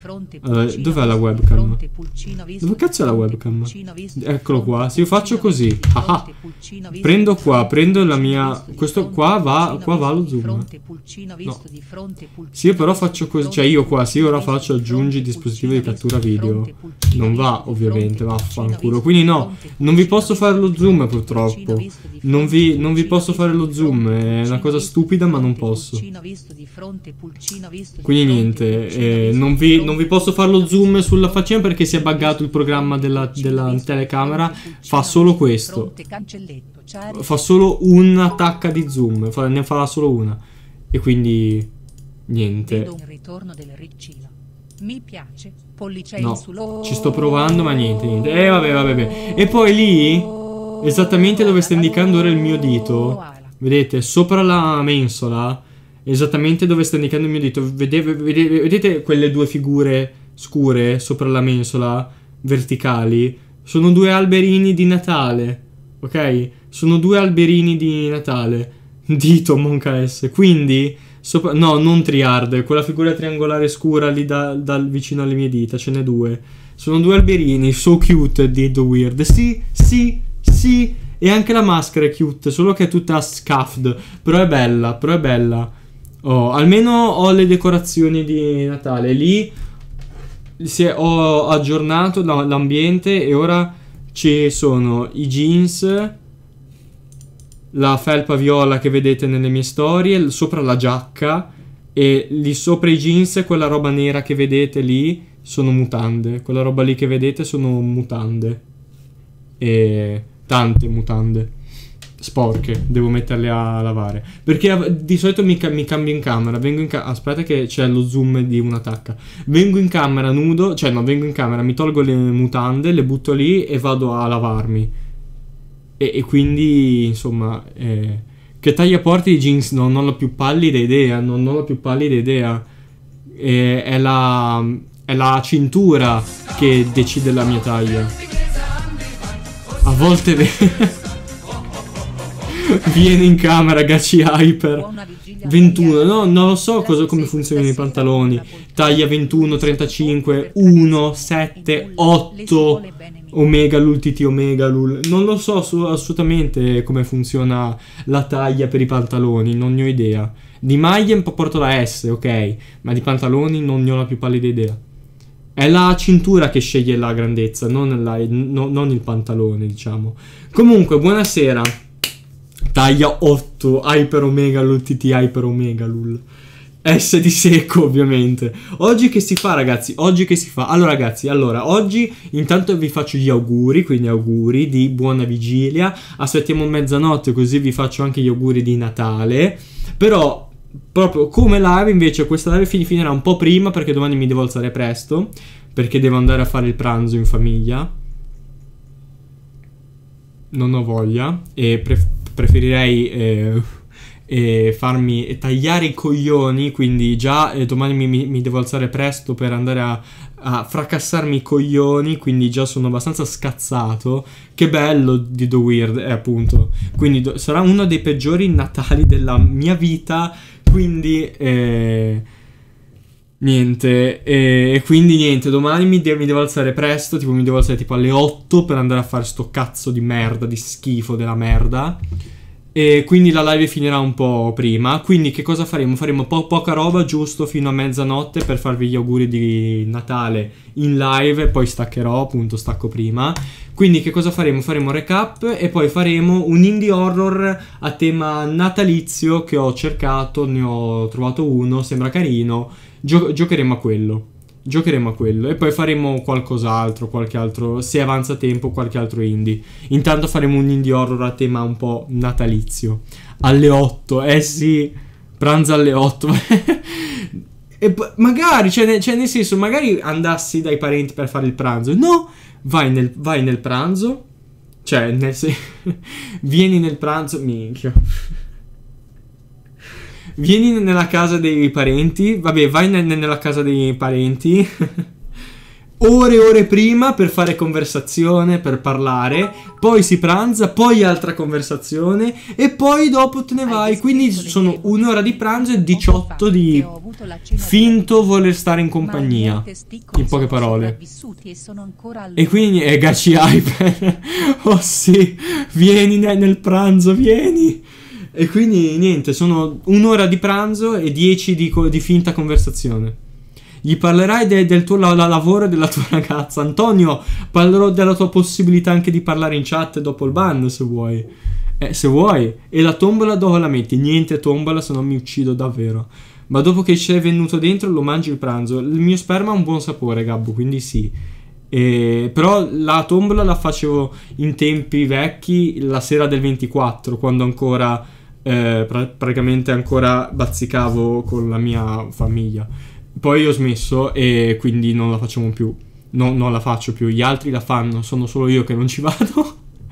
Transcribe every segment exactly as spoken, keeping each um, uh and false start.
Allora, dov'è la webcam? Dove cazzo è la webcam? Eccolo qua. Se io faccio così, ah, prendo qua, prendo la mia... Questo qua va, qua va lo zoom. No. Se io però faccio così, cioè io qua, se io ora faccio aggiungi dispositivo di cattura video, non va ovviamente, vaffanculo. Quindi no, non vi posso fare lo zoom purtroppo. Non vi, non vi posso fare lo zoom, è una cosa stupida ma non posso. Quindi niente, eh, non, vi, non vi posso fare lo zoom sulla faccina perché si è buggato il programma della, della telecamera. Fa solo questo. Fa solo una tacca di zoom, fa, ne farà solo una. E quindi niente. No, ci sto provando ma niente, niente. Eh vabbè, vabbè, vabbè. E poi lì, esattamente dove sta indicando ora il mio dito, vedete, sopra la mensola, esattamente dove sta indicando il mio dito, vedete, vedete, vedete quelle due figure scure sopra la mensola, verticali? Sono due alberini di Natale, ok? Sono due alberini di Natale. Dito Monka S. Quindi, sopra, no, non triard, quella figura triangolare scura lì da, da vicino alle mie dita, ce n'è due. Sono due alberini, so cute di The Weird. Sì, sì, sì. E anche la maschera è cute, solo che è tutta scuffed. Però è bella, però è bella. Oh, almeno ho le decorazioni di Natale. Lì si è, ho aggiornato l'ambiente e ora ci sono i jeans, la felpa viola che vedete nelle mie storie, sopra la giacca, e lì sopra i jeans quella roba nera che vedete lì sono mutande. Quella roba lì che vedete sono mutande. E tante mutande sporche, devo metterle a lavare perché di solito mi, mi cambio in camera, vengo in ca aspetta che c'è lo zoom di una tacca, vengo in camera nudo, cioè no, vengo in camera, mi tolgo le mutande, le butto lì e vado a lavarmi e, e quindi insomma eh, che taglia porti i jeans no, non ho più pallida idea, non, non ho più pallida idea, e, è la è la cintura che decide la mia taglia a volte. Viene in camera, Gaci Hyper ventuno, no, non lo so cosa, come funzionano i pantaloni. Taglia ventuno, trentacinque, uno, sette, otto Omega Lul, T T Omega Lul. Non lo so assolutamente come funziona la taglia per i pantaloni, non ne ho idea. Di maglie un po' porto la S, ok, ma di pantaloni non ne ho la più pallida idea. È la cintura che sceglie la grandezza, non, la, no, non il pantalone, diciamo. Comunque, buonasera. Taglia otto, Hyper Omega Lul, T T Hyper Omega Lul. S di secco, ovviamente. Oggi che si fa, ragazzi? Oggi che si fa? Allora, ragazzi, allora, oggi intanto vi faccio gli auguri, quindi auguri di buona vigilia. Aspettiamo mezzanotte, così vi faccio anche gli auguri di Natale. Però, proprio come live, invece, questa live finirà un po' prima, perché domani mi devo alzare presto, perché devo andare a fare il pranzo in famiglia. Non ho voglia, e preferisco preferirei eh, eh, farmi eh, tagliare i coglioni, quindi già eh, domani mi, mi devo alzare presto per andare a, a fracassarmi i coglioni, quindi già sono abbastanza scazzato. Che bello di The Weird, eh, appunto. Quindi do, sarà uno dei peggiori Natali della mia vita, quindi eh, niente, e eh, quindi niente, domani mi, de mi devo alzare presto, tipo mi devo alzare tipo alle otto per andare a fare sto cazzo di merda, di schifo della merda. E quindi la live finirà un po' prima. Quindi che cosa faremo? Faremo po poca roba, giusto fino a mezzanotte, per farvi gli auguri di Natale in live, e poi staccherò, appunto stacco prima. Quindi che cosa faremo? Faremo recap e poi faremo un indie horror a tema natalizio che ho cercato, ne ho trovato uno, sembra carino. Gio giocheremo a quello. Giocheremo a quello. E poi faremo qualcos'altro, qualche altro, se avanza tempo, qualche altro indie. Intanto faremo un indie horror a tema un po' natalizio. Alle otto, eh sì, pranzo alle otto. E magari, cioè, ne cioè nel senso, magari andassi dai parenti per fare il pranzo. No, vai nel, vai nel pranzo. Cioè, nel senso, vieni nel pranzo, minchia. Vieni nella casa dei parenti, vabbè, vai ne nella casa dei parenti ore e ore prima per fare conversazione, per parlare, poi si pranza, poi altra conversazione e poi dopo te ne vai. Quindi sono un'ora di pranzo e diciotto di finto voler stare in compagnia, in poche parole. E quindi è Gachi Hyper. Oh sì, vieni nel pranzo, vieni. E quindi niente, sono un'ora di pranzo e dieci di, di finta conversazione. Gli parlerai de, del tuo la, la lavoro e della tua ragazza. Antonio, parlerò della tua possibilità anche di parlare in chat dopo il ban, se vuoi. Eh, se vuoi. E la tombola dove la metti? Niente tombola, se no mi uccido davvero. Ma dopo che ci sei venuto dentro lo mangi il pranzo. Il mio sperma ha un buon sapore, Gabbo, quindi sì. E, però la tombola la facevo in tempi vecchi, la sera del ventiquattro, quando ancora eh, pra- praticamente ancora bazzicavo con la mia famiglia. Poi ho smesso e quindi non la facciamo più. No, non la faccio più. Gli altri la fanno, sono solo io che non ci vado.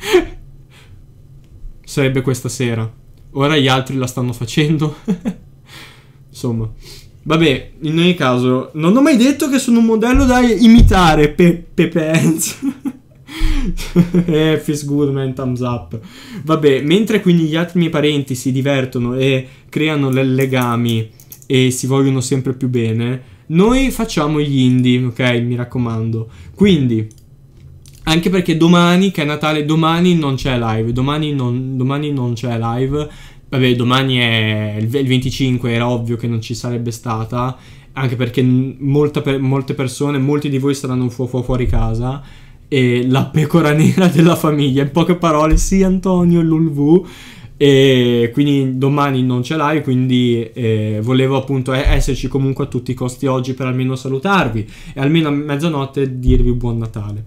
Sarebbe questa sera. Ora gli altri la stanno facendo. Insomma. Vabbè, in ogni caso, non ho mai detto che sono un modello da imitare. Pe- Pepe Hands. Eh, feels good, man, thumbs up. Vabbè, mentre quindi gli altri miei parenti si divertono e creano le legami e si vogliono sempre più bene, noi facciamo gli indie, ok? Mi raccomando. Quindi, anche perché domani, che è Natale, domani non c'è live. Domani non, domani non c'è live. Vabbè, domani è il venticinque, era ovvio che non ci sarebbe stata. Anche perché molta per, molte persone, molti di voi saranno fu- fu- fuori casa. E la pecora nera della famiglia. In poche parole, sì, Antonio, l'Ulvu. E quindi domani non ce l'hai, quindi eh, volevo appunto esserci comunque a tutti i costi oggi per almeno salutarvi e almeno a mezzanotte dirvi buon Natale.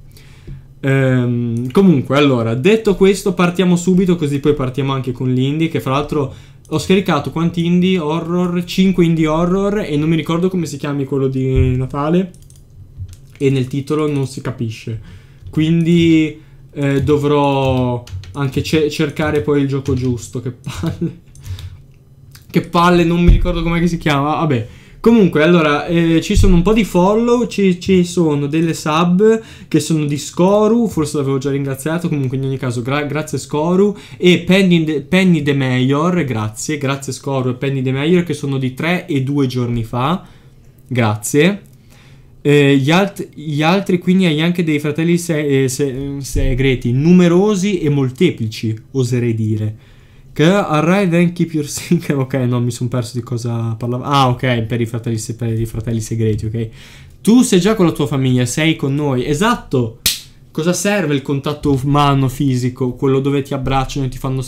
Ehm, comunque, allora, detto questo, partiamo subito, così poi partiamo anche con l'indie, che fra l'altro ho scaricato quanti indie horror? cinque indie horror e non mi ricordo come si chiami quello di Natale e nel titolo non si capisce, quindi eh, dovrò anche ce- cercare poi il gioco giusto. Che palle. Che palle, non mi ricordo com'è che si chiama. Vabbè. Comunque, allora, eh, ci sono un po' di follow, ci, ci sono delle sub che sono di Scoru, forse l'avevo già ringraziato, comunque in ogni caso gra- grazie Scoru, e Penny de, Penny de Mayor, grazie, grazie Scoru e Penny de Mayor, che sono di tre e due giorni fa, grazie. Eh, gli, alt- gli altri quindi hai anche dei fratelli se- eh, se- segreti, numerosi e molteplici, oserei dire. Che arrive and keep your secret. Ok, no, mi sono perso di cosa parlava. Ah, ok, per i fratelli, se- per i fratelli segreti, ok. Tu sei già con la tua famiglia, sei con noi. Esatto. Cosa serve il contatto umano, fisico? Quello dove ti abbracciano e ti fanno...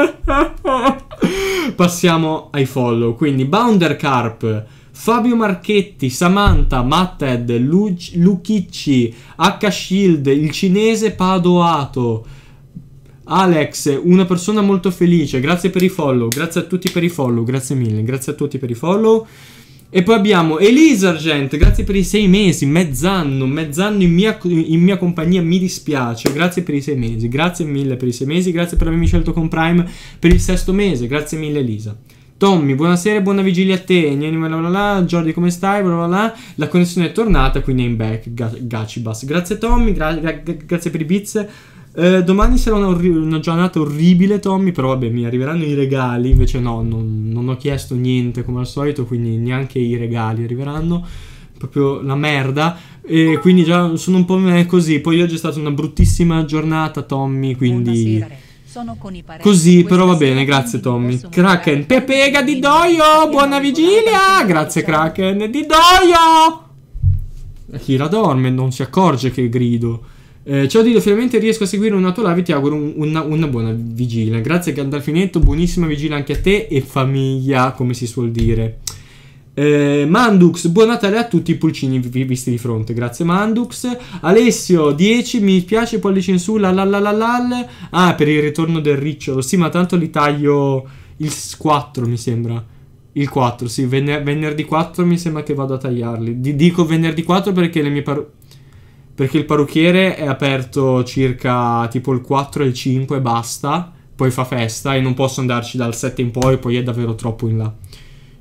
Passiamo ai follow. Quindi Bounder Carp, Fabio Marchetti, Samantha, Matted, Lu- Lucicci, H Shield, il cinese Padoato, Alex, una persona molto felice, grazie per i follow, grazie a tutti per i follow, grazie mille, grazie a tutti per i follow. E poi abbiamo Elisa Argent, grazie per i sei mesi, mezz'anno, mezz'anno in mia, in mia compagnia, mi dispiace, grazie per i sei mesi, grazie mille per i sei mesi, grazie per avermi scelto con Prime per il sesto mese, grazie mille Elisa. Tommy, buonasera e buona vigilia a te. Jordi, come stai? La connessione è tornata, quindi è in back. Gachibas. Grazie Tommy, gra- gra- grazie per i bits. Eh, domani sarà una, orri- una giornata orribile, Tommy, però vabbè, mi arriveranno i regali. Invece no, non, non ho chiesto niente come al solito, quindi neanche i regali arriveranno. Proprio la merda. E quindi già sono un po' così. Poi oggi è stata una bruttissima giornata, Tommy, quindi... Buonasera. Sono con i così, però va bene, grazie Tommy. Kraken, Pepega di Doio, buona vigilia. Grazie Kraken, di Doio. Kira dorme, non si accorge che grido. eh, Ciao Dido, finalmente riesco a seguire una tua live, ti auguro un, una, una buona vigilia. Grazie Gandalfinetto, buonissima vigilia anche a te e famiglia, come si suol dire. Eh, Mandux, buon Natale a tutti i pulcini visti di fronte, grazie Mandux. Alessio, dieci, mi piace, pollice in su, la la la la la. Ah, per il ritorno del ricciolo, sì, ma tanto li taglio il quattro, mi sembra. Il quattro, sì, vener- venerdì quattro mi sembra che vado a tagliarli. D- dico venerdì quattro perché le mie par- perché il parrucchiere è aperto circa tipo il quattro e il cinque, basta, poi fa festa e non posso andarci dal sette in poi, poi è davvero troppo in là.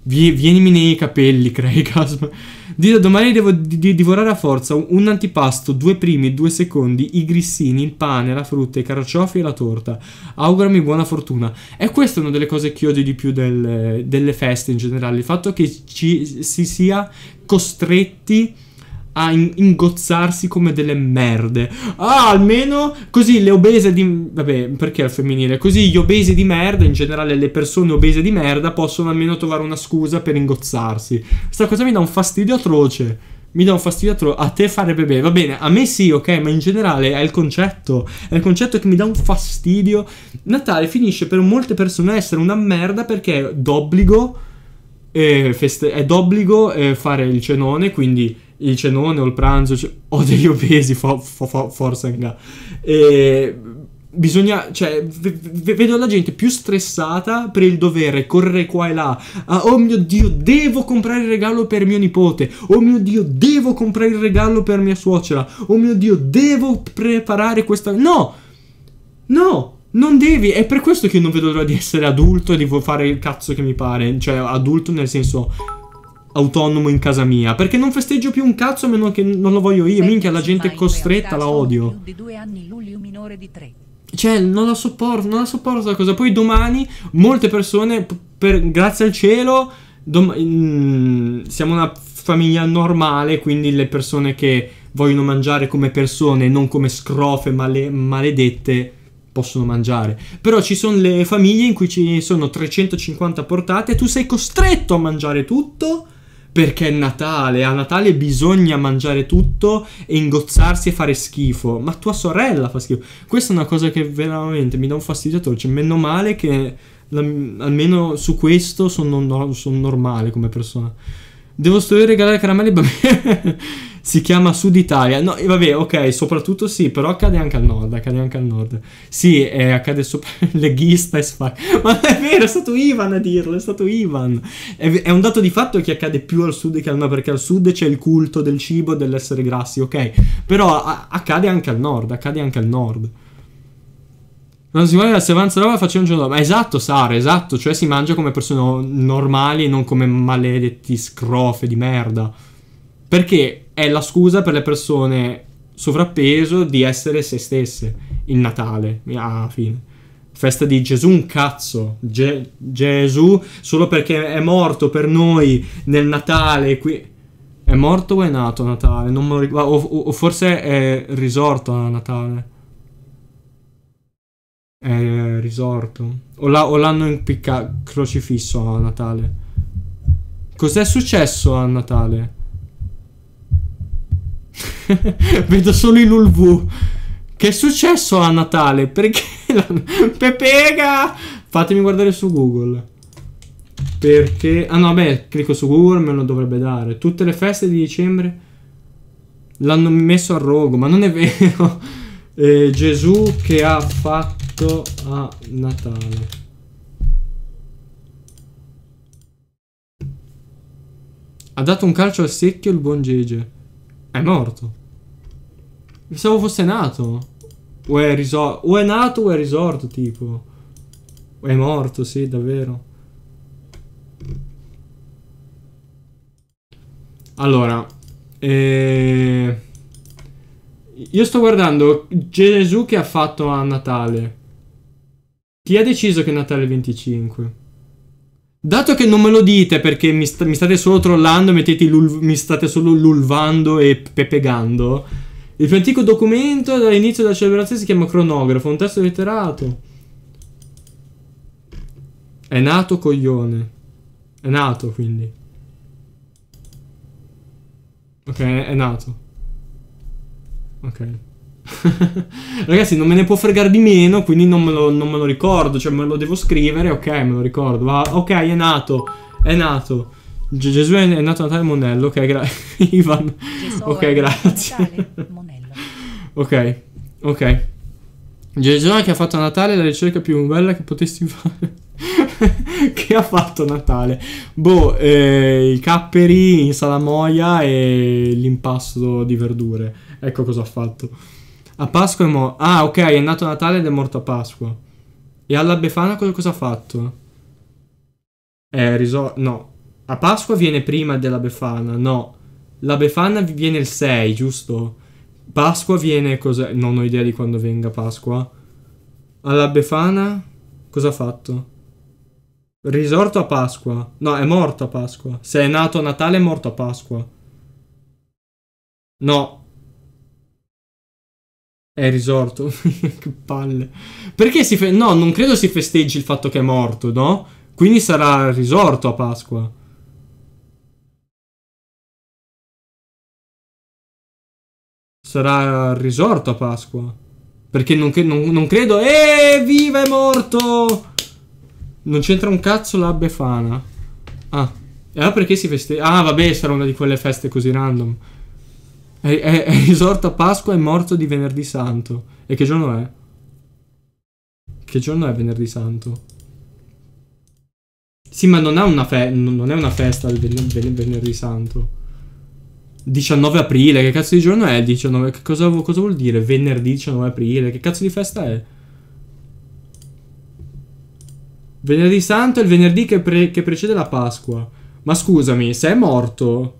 Vie vienimi nei capelli, Craigasm. Dito, domani devo di di divorare a forza un antipasto, due primi, due secondi, i grissini, il pane, la frutta, i carciofi e la torta. Augurami buona fortuna. E questa è una delle cose che odio di più del, delle feste in generale. Il fatto che ci si sia costretti a ingozzarsi come delle merde. Ah, almeno così le obese di... Vabbè, perché al femminile? Così gli obesi di merda, in generale le persone obese di merda, possono almeno trovare una scusa per ingozzarsi. Questa cosa mi dà un fastidio atroce. Mi dà un fastidio atroce. A te farebbe bene. Va bene, a me sì, ok, ma in generale è il concetto. È il concetto che mi dà un fastidio. Natale finisce per molte persone essere una merda perché è d'obbligo... Eh, feste- è d'obbligo eh, fare il cenone, quindi il cenone o il pranzo cioè, o degli obesi fo- fo- fo- forse e bisogna, cioè v- v- vedo la gente più stressata per il dovere correre qua e là. Ah, oh mio Dio, devo comprare il regalo per mio nipote, oh mio Dio, devo comprare il regalo per mia suocera, oh mio Dio, devo preparare questa... No, no, non devi. È per questo che io non vedo l'ora di essere adulto e di fare il cazzo che mi pare. Cioè adulto nel senso autonomo in casa mia, perché non festeggio più un cazzo a meno che non lo voglio io. Minchia, la gente costretta la odio. Cioè non la sopporto, non la sopporto la cosa. Poi domani molte persone, per, grazie al cielo, mm, siamo una famiglia normale, quindi le persone che vogliono mangiare come persone, non come scrofe male, maledette, possono mangiare. Però ci sono le famiglie in cui ci sono trecentocinquanta portate e tu sei costretto a mangiare tutto perché è Natale. A Natale bisogna mangiare tutto e ingozzarsi e fare schifo. Ma tua sorella fa schifo. Questa è una cosa che veramente mi dà un fastidio atroce. Meno male che la, almeno su questo sono, no, sono normale come persona. Devo studiare regalare caramelli ai bambini. Si chiama Sud Italia. No, vabbè, ok, soprattutto sì, però accade anche al nord, accade anche al nord. Sì, eh, accade sopra leghista e sfac. Ma è vero, è stato Ivan a dirlo, è stato Ivan. È, è un dato di fatto che accade più al sud che al nord, perché al sud c'è il culto del cibo, dell'essere grassi, ok? Però a, accade anche al nord, accade anche al nord. Non si vuole la se avanza roba facciamo un giorno dopo. Ma esatto, Sara, esatto. Cioè si mangia come persone normali e non come maledetti scrofe di merda. Perché è la scusa per le persone sovrappeso di essere se stesse. Il Natale, alla fine. Festa di Gesù un cazzo. Ge Gesù solo perché è morto per noi nel Natale. Qui è morto o è nato a Natale? Non me lo ricordo. O, o, o forse è risorto a Natale. È risorto. O l'hanno impiccato crocifisso a Natale. Cos'è successo a Natale? Vedo solo i Lulvu. Che è successo a Natale? Perché Pepega? Fatemi guardare su Google. Perché... Ah no, beh, clicco su Google, me lo dovrebbe dare. Tutte le feste di dicembre l'hanno messo a rogo. Ma non è vero. eh, Gesù che ha fatto a Natale. Ha dato un calcio al secchio il buon Gege. È morto. Pensavo fosse nato. O è risorto. O è nato o è risorto, tipo. O è morto, sì, davvero. Allora. Eh... Io sto guardando Gesù che ha fatto a Natale. Chi ha deciso che è Natale venticinque? Dato che non me lo dite perché mi, sta, mi state solo trollando, mettete mi state solo lulvando e pepegando, il più antico documento dall'inizio della celebrazione si chiama cronografo, un testo letterato. È nato coglione. È nato quindi. Ok, è nato. Ok. Ragazzi, non me ne può fregare di meno, quindi non me, lo, non me lo ricordo. Cioè me lo devo scrivere, ok, me lo ricordo. Va, ok, è nato. È nato. G Gesù è nato a Natale Monello. Ok, grazie. Ivan. Gesù ok, grazie. Natale, Monello. Ok, ok. Gesù che ha fatto a Natale la ricerca più bella che potessi fare. Che ha fatto Natale? Boh, eh, i capperi in salamoia e l'impasto di verdure. Ecco cosa ha fatto. A Pasqua è morto. Ah, ok, è nato Natale ed è morto a Pasqua. E alla Befana cosa, cosa ha fatto? È risorto. No. A Pasqua viene prima della Befana. No. La Befana viene il sei, giusto? Pasqua viene cos'è? Non ho idea di quando venga Pasqua. Alla Befana cosa ha fatto? Risorto a Pasqua. No, è morto a Pasqua. Se è nato a Natale è morto a Pasqua. No. È risorto. Che palle. Perché si fe... No, non credo si festeggi il fatto che è morto, no? Quindi sarà risorto a Pasqua. Sarà risorto a Pasqua. Perché non, non, non credo... Eh, viva, è morto! Non c'entra un cazzo la Befana. Ah. E allora perché si festeggia? Ah, vabbè, sarà una di quelle feste così random. È, è, è risorto a Pasqua e morto di Venerdì Santo. E che giorno è? Che giorno è Venerdì Santo? Sì, ma non è una, fe non è una festa il ven ven Venerdì Santo. diciannove aprile, che cazzo di giorno è il diciannove? Che cosa, cosa vuol dire? Venerdì diciannove aprile? Che cazzo di festa è? Venerdì Santo è il venerdì che, pre che precede la Pasqua. Ma scusami, se è morto...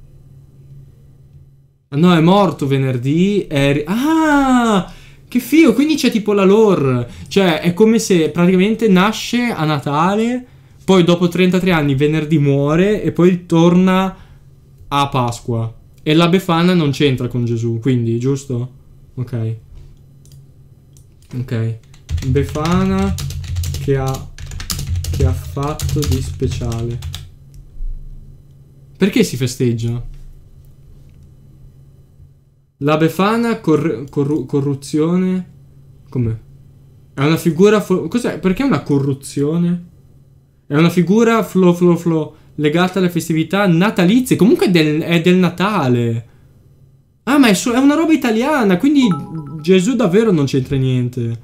No, è morto venerdì. È... Ah! Che figo! Quindi c'è tipo la lore. Cioè, è come se praticamente nasce a Natale, poi dopo trentatré anni venerdì muore e poi torna a Pasqua. E la Befana non c'entra con Gesù, quindi, giusto? Ok. Ok. Befana che ha... che ha fatto di speciale. Perché si festeggia? La Befana, cor corru corruzione... Come? È una figura... Cos'è? Perché è una corruzione? È una figura flo flo flo legata alle festività natalizie. Comunque è del, è del Natale. Ah, ma è, è una roba italiana, quindi Gesù davvero non c'entra niente.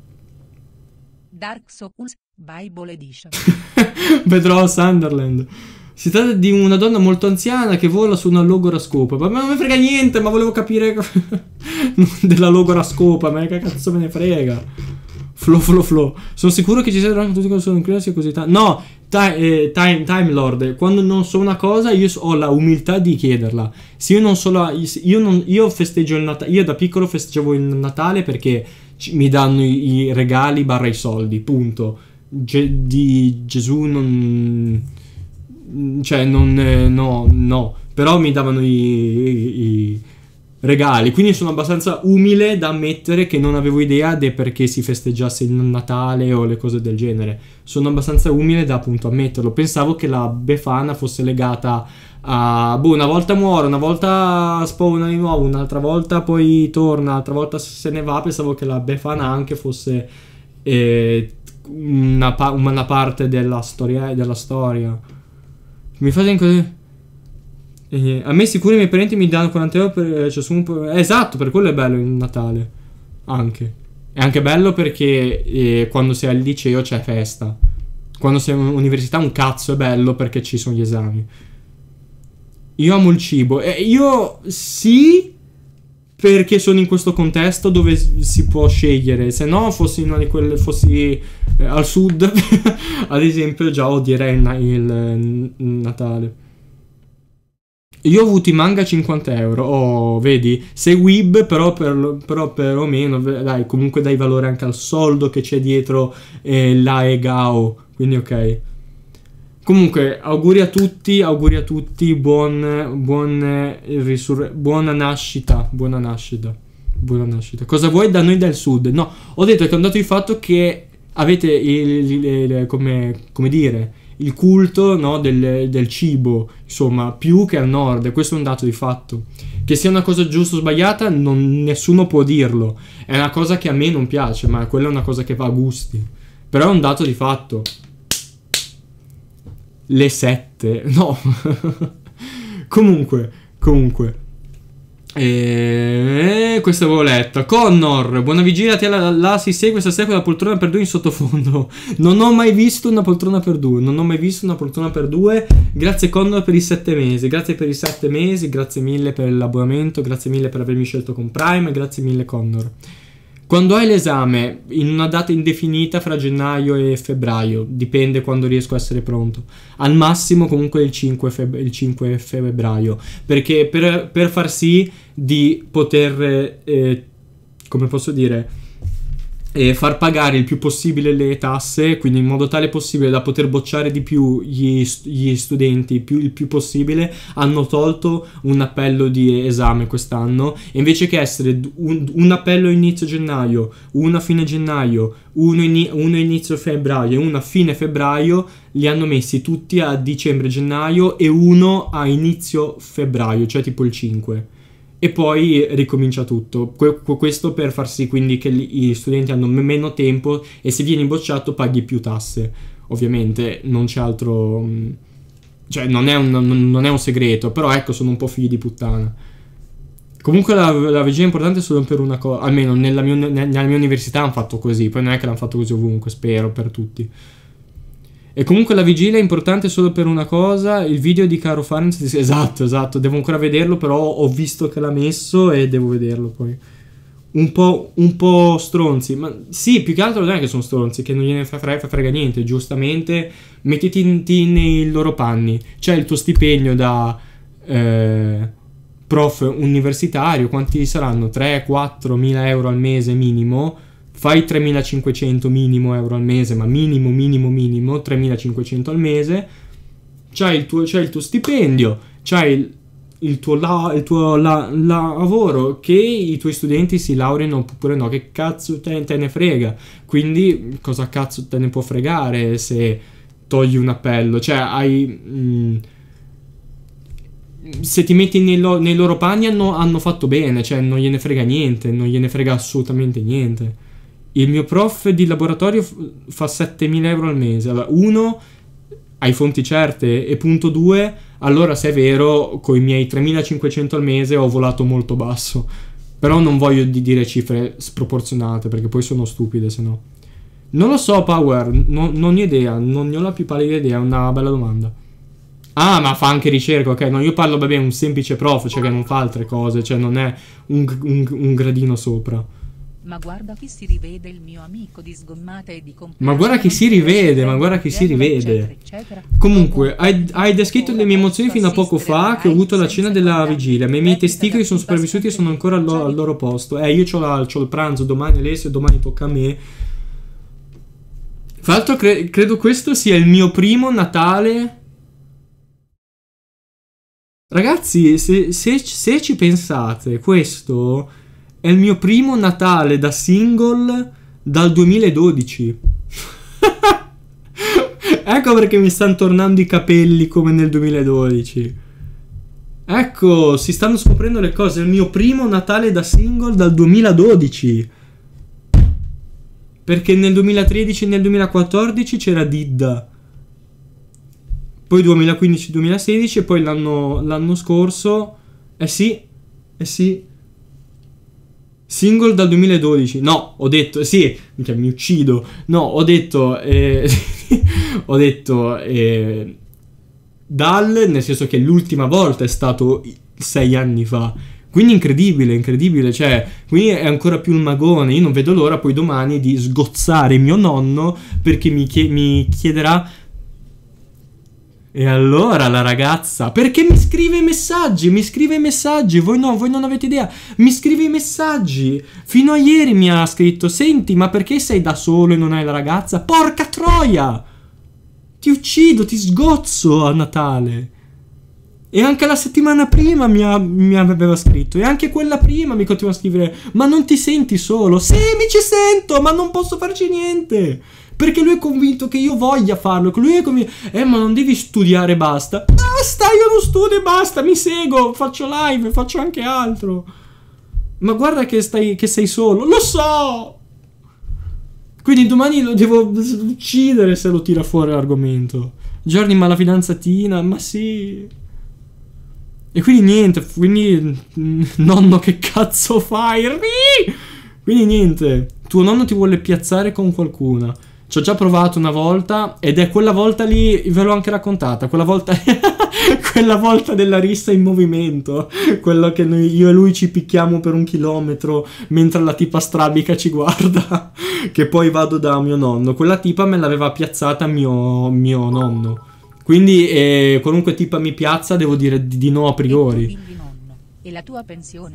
Dark Souls Bible Edition. Vedrò Sunderland. Si tratta di una donna molto anziana che vola su una logora scopa. Ma non mi frega niente, ma volevo capire della logora scopa. Ma che cazzo me ne frega? Flo flo flo. Sono sicuro che ci siano anche tutti che sono in sia così tanto. No, time, eh, time, time Lord. Quando non so una cosa, io ho la umiltà di chiederla. Se io non so la, io, non, io festeggio il Natale. Io da piccolo festeggiavo il Natale perché mi danno i, i regali barra i soldi. Punto. Ge di Gesù non... Cioè, non... No, no. Però mi davano i, i, i regali. Quindi sono abbastanza umile da ammettere che non avevo idea di perché si festeggiasse il Natale o le cose del genere. Sono abbastanza umile da appunto ammetterlo. Pensavo che la Befana fosse legata a... Boh, una volta muore, una volta spawna di nuovo, un'altra volta poi torna, un'altra volta se ne va. Pensavo che la Befana anche fosse eh, una, pa una parte della storia, della storia. Mi fate così. Eh, a me sicuro i miei parenti mi danno quaranta euro per ciascuno. Eh, esatto, per quello è bello il Natale. Anche. È anche bello perché eh, quando sei al liceo c'è festa. Quando sei all'università un cazzo è bello perché ci sono gli esami. Io amo il cibo. Eh, io sì, perché sono in questo contesto dove si può scegliere. Se no fossi in una di quelle, fossi eh, al sud ad esempio già odierei il, il, il Natale. Io ho avuto i manga a cinquanta euro. Oh, vedi? Sei weeb, però per, però perlomeno dai, comunque dai valore anche al soldo che c'è dietro eh, la Egao. Quindi ok. Comunque, auguri a tutti, auguri a tutti, buon, buon risurre... buona nascita, buona nascita, buona nascita. Cosa vuoi da noi del sud? No, ho detto che è un dato di fatto che avete il, il, il, come, come dire, il culto, no, del, del cibo, insomma, più che al nord. Questo è un dato di fatto. Che sia una cosa giusta o sbagliata, non, nessuno può dirlo. È una cosa che a me non piace, ma quella è una cosa che va a gusti. Però è un dato di fatto. Le sette, no. comunque, comunque. E... questa avevo letta. Connor, buona vigilia, te la, la si segue stasera con la poltrona per due in sottofondo. Non ho mai visto una poltrona per due. Non ho mai visto una poltrona per due. Grazie Connor per i sette mesi. Grazie per i sette mesi. Grazie mille per l'abbonamento. Grazie mille per avermi scelto con Prime. Grazie mille Connor. Quando hai l'esame in una data indefinita fra gennaio e febbraio, dipende quando riesco a essere pronto. Al massimo comunque il cinque, feb- il cinque febbraio, perché per, per far sì di poter, eh, come posso dire, eh, far pagare il più possibile le tasse, quindi in modo tale possibile da poter bocciare di più gli, gli studenti più, il più possibile, hanno tolto un appello di esame quest'anno, e invece che essere un, un appello inizio gennaio, uno a fine gennaio, uno, in, uno inizio febbraio e uno a fine febbraio, li hanno messi tutti a dicembre gennaio e uno a inizio febbraio, cioè tipo il cinque. E poi ricomincia tutto. Que- questo per far sì quindi che gli studenti hanno meno tempo, e se vieni bocciato paghi più tasse. Ovviamente non c'è altro, cioè non è un, non è un segreto, però ecco, sono un po' figli di puttana. Comunque la, la vigilia è importante solo per una cosa, almeno nella mia, nella mia università hanno fatto così, poi non è che l'hanno fatto così ovunque, spero, per tutti. E comunque la vigilia è importante solo per una cosa, il video di Caro Farenz, esatto, esatto, devo ancora vederlo, però ho visto che l'ha messo e devo vederlo poi. Un po', un po' stronzi, ma sì, più che altro non è che sono stronzi, che non gliene frega, frega niente, giustamente, mettiti in, in, nei loro panni, c'è il tuo stipendio da eh, prof universitario, quanti saranno? tre quattro mila euro al mese minimo. Fai tremilacinquecento minimo euro al mese, ma minimo, minimo, minimo, tremilacinquecento al mese, c'hai il tuo, c'hai il tuo stipendio, c'hai il, il tuo, la, il tuo la, lavoro, che i tuoi studenti si laureino oppure no, che cazzo te, te ne frega, quindi cosa cazzo te ne può fregare se togli un appello, cioè hai... Mh, se ti metti nei, lo, nei loro panni hanno, hanno fatto bene, cioè non gliene frega niente, non gliene frega assolutamente niente. Il mio prof di laboratorio f- fa settemila euro al mese. Allora, uno, hai fonti certe, e punto due, allora se è vero, con i miei tremilacinquecento al mese ho volato molto basso. Però non voglio di dire cifre sproporzionate, perché poi sono stupide, se no. Non lo so, Power, no, non ho idea, non ne ho la più pallida idea, è una bella domanda. Ah, ma fa anche ricerca, ok? No, io parlo, vabbè, un semplice prof, cioè che non fa altre cose, cioè non è un, un, un gradino sopra. Ma guarda chi si rivede, il mio amico di sgommata e di compagnia. Ma guarda chi si rivede, ma guarda chi si rivede. Comunque, hai, hai descritto le mie emozioni fino a poco fa, che ho avuto alla cena della vigilia. Ma i miei testicoli sono sopravvissuti e sono ancora al, lo, al loro posto. Eh, io c'ho, la, c'ho il pranzo domani, Alessio, e domani tocca a me. Fra l'altro, cre- credo questo sia il mio primo Natale. Ragazzi, se, se, se ci pensate, questo è il mio primo Natale da single dal duemiladodici. Ecco perché mi stanno tornando i capelli come nel duemiladodici. Ecco, si stanno scoprendo le cose. È il mio primo Natale da single dal duemiladodici. Perché nel duemilatredici e nel duemilaquattordici c'era Didda. Poi duemilaquindici duemilasedici e poi l'anno, l'anno scorso... Eh sì, eh sì... Single dal duemiladodici. No, ho detto, sì, cioè, mi uccido. No, ho detto, eh, ho detto, eh, dal, nel senso che l'ultima volta è stato sei anni fa. Quindi incredibile, incredibile, cioè, quindi è ancora più il magone. Io non vedo l'ora poi domani di sgozzare mio nonno, perché mi, chie- mi chiederà... E allora la ragazza, perché mi scrive i messaggi, mi scrive i messaggi, voi no, voi non avete idea, mi scrive i messaggi, fino a ieri mi ha scritto, senti, ma perché sei da solo e non hai la ragazza? Porca troia, ti uccido, ti sgozzo a Natale. E anche la settimana prima mi, ha, mi aveva scritto, e anche quella prima mi continua a scrivere, ma non ti senti solo? Sì, mi ci sento, ma non posso farci niente. Perché lui è convinto che io voglia farlo. Che lui è convinto. Eh, ma non devi studiare, basta. Basta, io non studio e basta. Mi seguo, faccio live, faccio anche altro. Ma guarda che, stai, che sei solo. Lo so. Quindi domani lo devo uccidere se lo tira fuori l'argomento. Giorni, ma la fidanzatina, ma sì. E quindi niente. Quindi, nonno, che cazzo fai? Quindi niente. Tuo nonno ti vuole piazzare con qualcuna. Ci ho già provato una volta ed è quella volta lì, ve l'ho anche raccontata, quella volta quella volta della rissa in movimento, quello che noi, io e lui ci picchiamo per un chilometro mentre la tipa strabica ci guarda, che poi vado da mio nonno. Quella tipa me l'aveva piazzata mio, mio nonno. Quindi eh, qualunque tipa mi piazza devo dire di, di no a priori. E, nonno, e la tua pensione?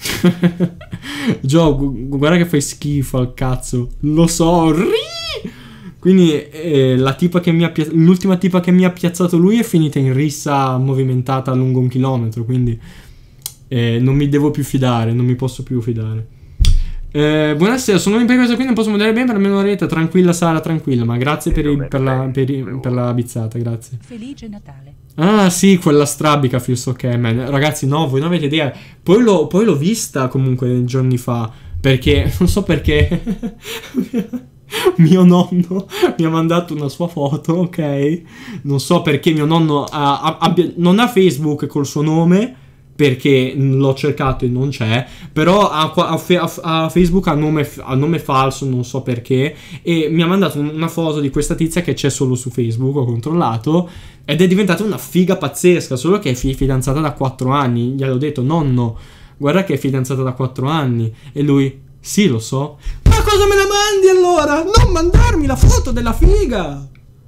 Gio, gu guarda che fai schifo al cazzo. Lo so. Quindi eh, la tipa che mi ha l'ultima tipa che mi ha piazzato lui è finita in rissa movimentata lungo un chilometro. Quindi eh, non mi devo più fidare, non mi posso più fidare. Eh, buonasera, sono in questo qui, non posso vedere bene per almeno un'oretta. Tranquilla Sara, tranquilla. Ma grazie per, il, per, la, per, il, per la bizzata, grazie. Felice Natale. Ah sì, quella strabica Feels Ok Man. Ragazzi no, voi non avete idea. Poi l'ho poi l'ho vista comunque giorni fa. Perché, non so perché mio nonno mi ha mandato una sua foto, ok? Non so perché mio nonno ha, ha, abbia, non ha Facebook col suo nome, perché l'ho cercato e non c'è, però ha, ha, ha Facebook a nome, a nome falso, non so perché, e mi ha mandato una foto di questa tizia che c'è solo su Facebook, ho controllato, ed è diventata una figa pazzesca, solo che è fidanzata da quattro anni. Gli ho detto, nonno, guarda che è fidanzata da quattro anni, e lui, sì lo so. Ma cosa me la mandi allora? Non mandarmi la foto della figa!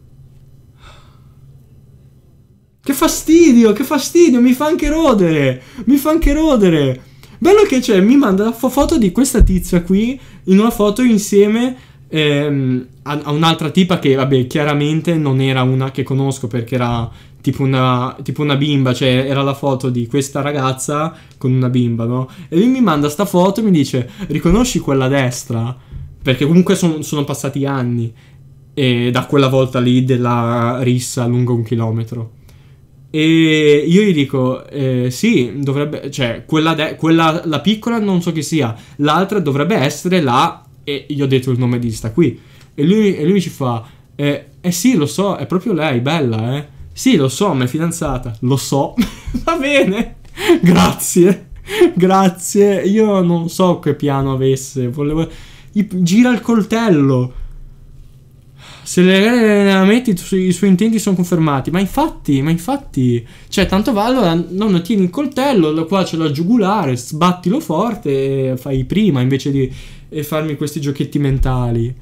Che fastidio, che fastidio, mi fa anche rodere, mi fa anche rodere. Bello che c'è, mi manda la foto di questa tizia qui, in una foto insieme ehm, a, a un'altra tipa che, vabbè, chiaramente non era una che conosco perché era tipo una, tipo una bimba, cioè era la foto di questa ragazza con una bimba, no? E lui mi manda sta foto e mi dice, riconosci quella a destra? Perché comunque son, sono passati anni e da quella volta lì della rissa lungo un chilometro. E io gli dico, eh, sì, dovrebbe, cioè, quella, de- quella, la piccola non so chi sia, l'altra dovrebbe essere la, e gli ho detto il nome di sta qui. E lui, e lui ci fa, eh, eh sì, lo so, è proprio lei, bella, eh. Sì, lo so, ma è fidanzata. Lo so, va bene, grazie, grazie. Io non so che piano avesse, volevo, gira il coltello. Se le, le metti, i suoi intenti sono confermati. Ma infatti, ma infatti, cioè, tanto va, allora, non tieni il coltello, qua c'è la giugulare, sbattilo forte e fai prima, invece di e farmi questi giochetti mentali.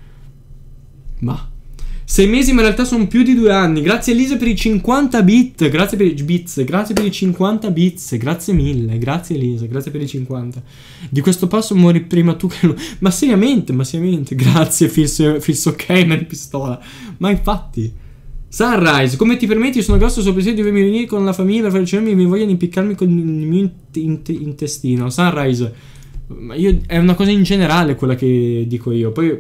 Ma sei mesi, ma in realtà sono più di due anni. Grazie Elisa per i cinquanta bit, grazie per i bits, grazie per i cinquanta bits, grazie mille, grazie Elisa, grazie per i cinquanta. Di questo passo muori prima tu che lui. Ma seriamente, ma seriamente, grazie Feels Ok Man pistola. Ma infatti, Sunrise, come ti permetti? Sono grosso sul pensiero di dovermi riunire con la famiglia per fare il cinema e mi vogliono impiccarmi con il mio int int intestino. Sunrise, ma io, è una cosa in generale quella che dico io. Poi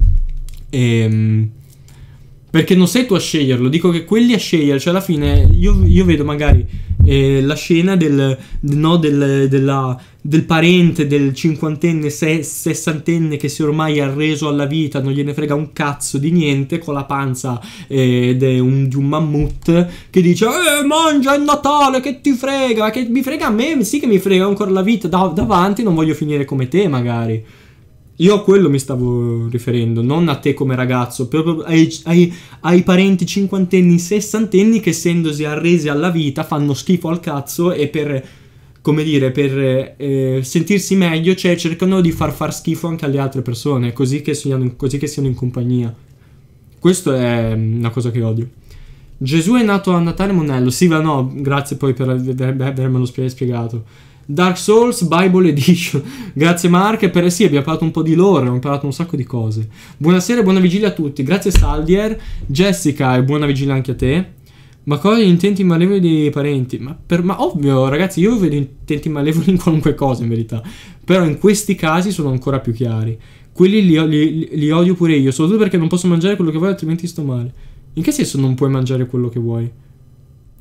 ehm perché non sei tu a sceglierlo, dico che quelli a scegliere, cioè alla fine io, io vedo magari eh, la scena del, no, del, della, del parente del cinquantenne, se, sessantenne che si è ormai arreso alla vita, non gliene frega un cazzo di niente, con la panza eh, de un, di un mammut, che dice eh, mangia il Natale, che ti frega, che mi frega a me, sì che mi frega ancora la vita, da, davanti non voglio finire come te magari. Io a quello mi stavo riferendo, non a te come ragazzo, proprio ai, ai, ai parenti cinquantenni, sessantenni che essendosi arresi alla vita fanno schifo al cazzo e per, come dire, per eh, sentirsi meglio, cioè cercano di far far schifo anche alle altre persone, così che siano, così che siano in compagnia. Questo è una cosa che odio. Gesù è nato a Natale Monello, sì, ma no, grazie poi per avermelo spiegato. Dark Souls Bible Edition. Grazie Mark, per sì, abbiamo parlato un po' di lore, abbiamo parlato un sacco di cose. Buonasera e buona vigilia a tutti. Grazie Saldier, Jessica e buona vigilia anche a te. Ma cosa gli intenti malevoli dei parenti? Ma, per, ma ovvio ragazzi, io vedo intenti malevoli in qualunque cosa in verità. Però in questi casi sono ancora più chiari. Quelli li, li, li odio pure io, soprattutto perché non posso mangiare quello che vuoi altrimenti sto male. In che senso non puoi mangiare quello che vuoi?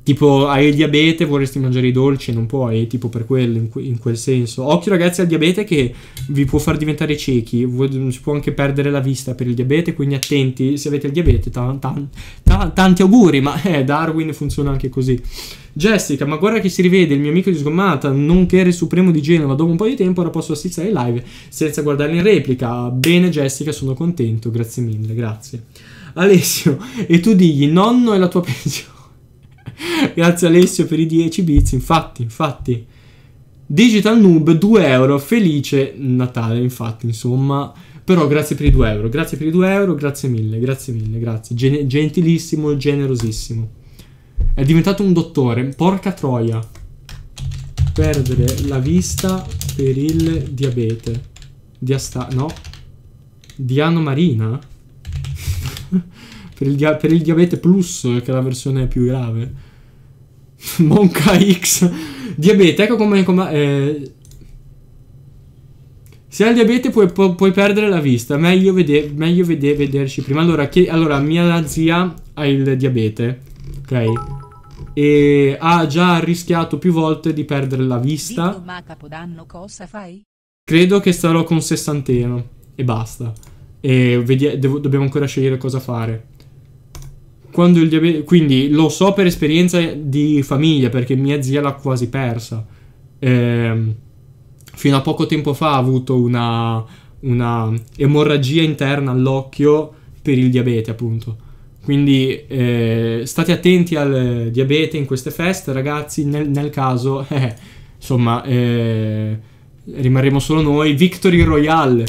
Tipo, hai il diabete, vorresti mangiare i dolci, non puoi, tipo per quello, in, que- in quel senso. Occhio ragazzi al diabete che vi può far diventare ciechi, si può anche perdere la vista per il diabete, quindi attenti se avete il diabete, ta- ta- ta- tanti auguri, ma eh, Darwin funziona anche così. Jessica, ma guarda che si rivede il mio amico di sgommata, nonché il supremo di Genova, dopo un po' di tempo ora posso assistere ai live senza guardarli in replica. Bene Jessica, sono contento, grazie mille, grazie. Alessio, e tu digli, nonno è la tua pensione. Grazie Alessio per i dieci bits. Infatti, infatti Digital Noob due euro. Felice Natale, infatti, insomma. Però grazie per i due euro. Grazie per i due euro, grazie mille, grazie mille, grazie. Gen- gentilissimo, generosissimo. È diventato un dottore. Porca troia. Perdere la vista per il diabete. Diasta... No. Diano Marina? Per il, dia- per il diabete plus, che è la versione più grave. Monca X. Diabete, ecco come... come eh. Se hai il diabete puoi, pu- puoi perdere la vista. Meglio, vede- meglio vede- vederci prima. Allora, che- allora, mia zia ha il diabete, ok? E ha già rischiato più volte di perdere la vista. Dito, ma Capodanno cosa fai? Credo che starò con sessanteno e basta. E vedi- devo- dobbiamo ancora scegliere cosa fare. Quando il diabete, quindi lo so per esperienza di famiglia, perché mia zia l'ha quasi persa. Ehm, fino a poco tempo fa ha avuto una, una emorragia interna all'occhio per il diabete, appunto. Quindi eh, state attenti al diabete in queste feste, ragazzi. Nel, nel caso, eh, insomma, eh, rimarremo solo noi. Victory Royale.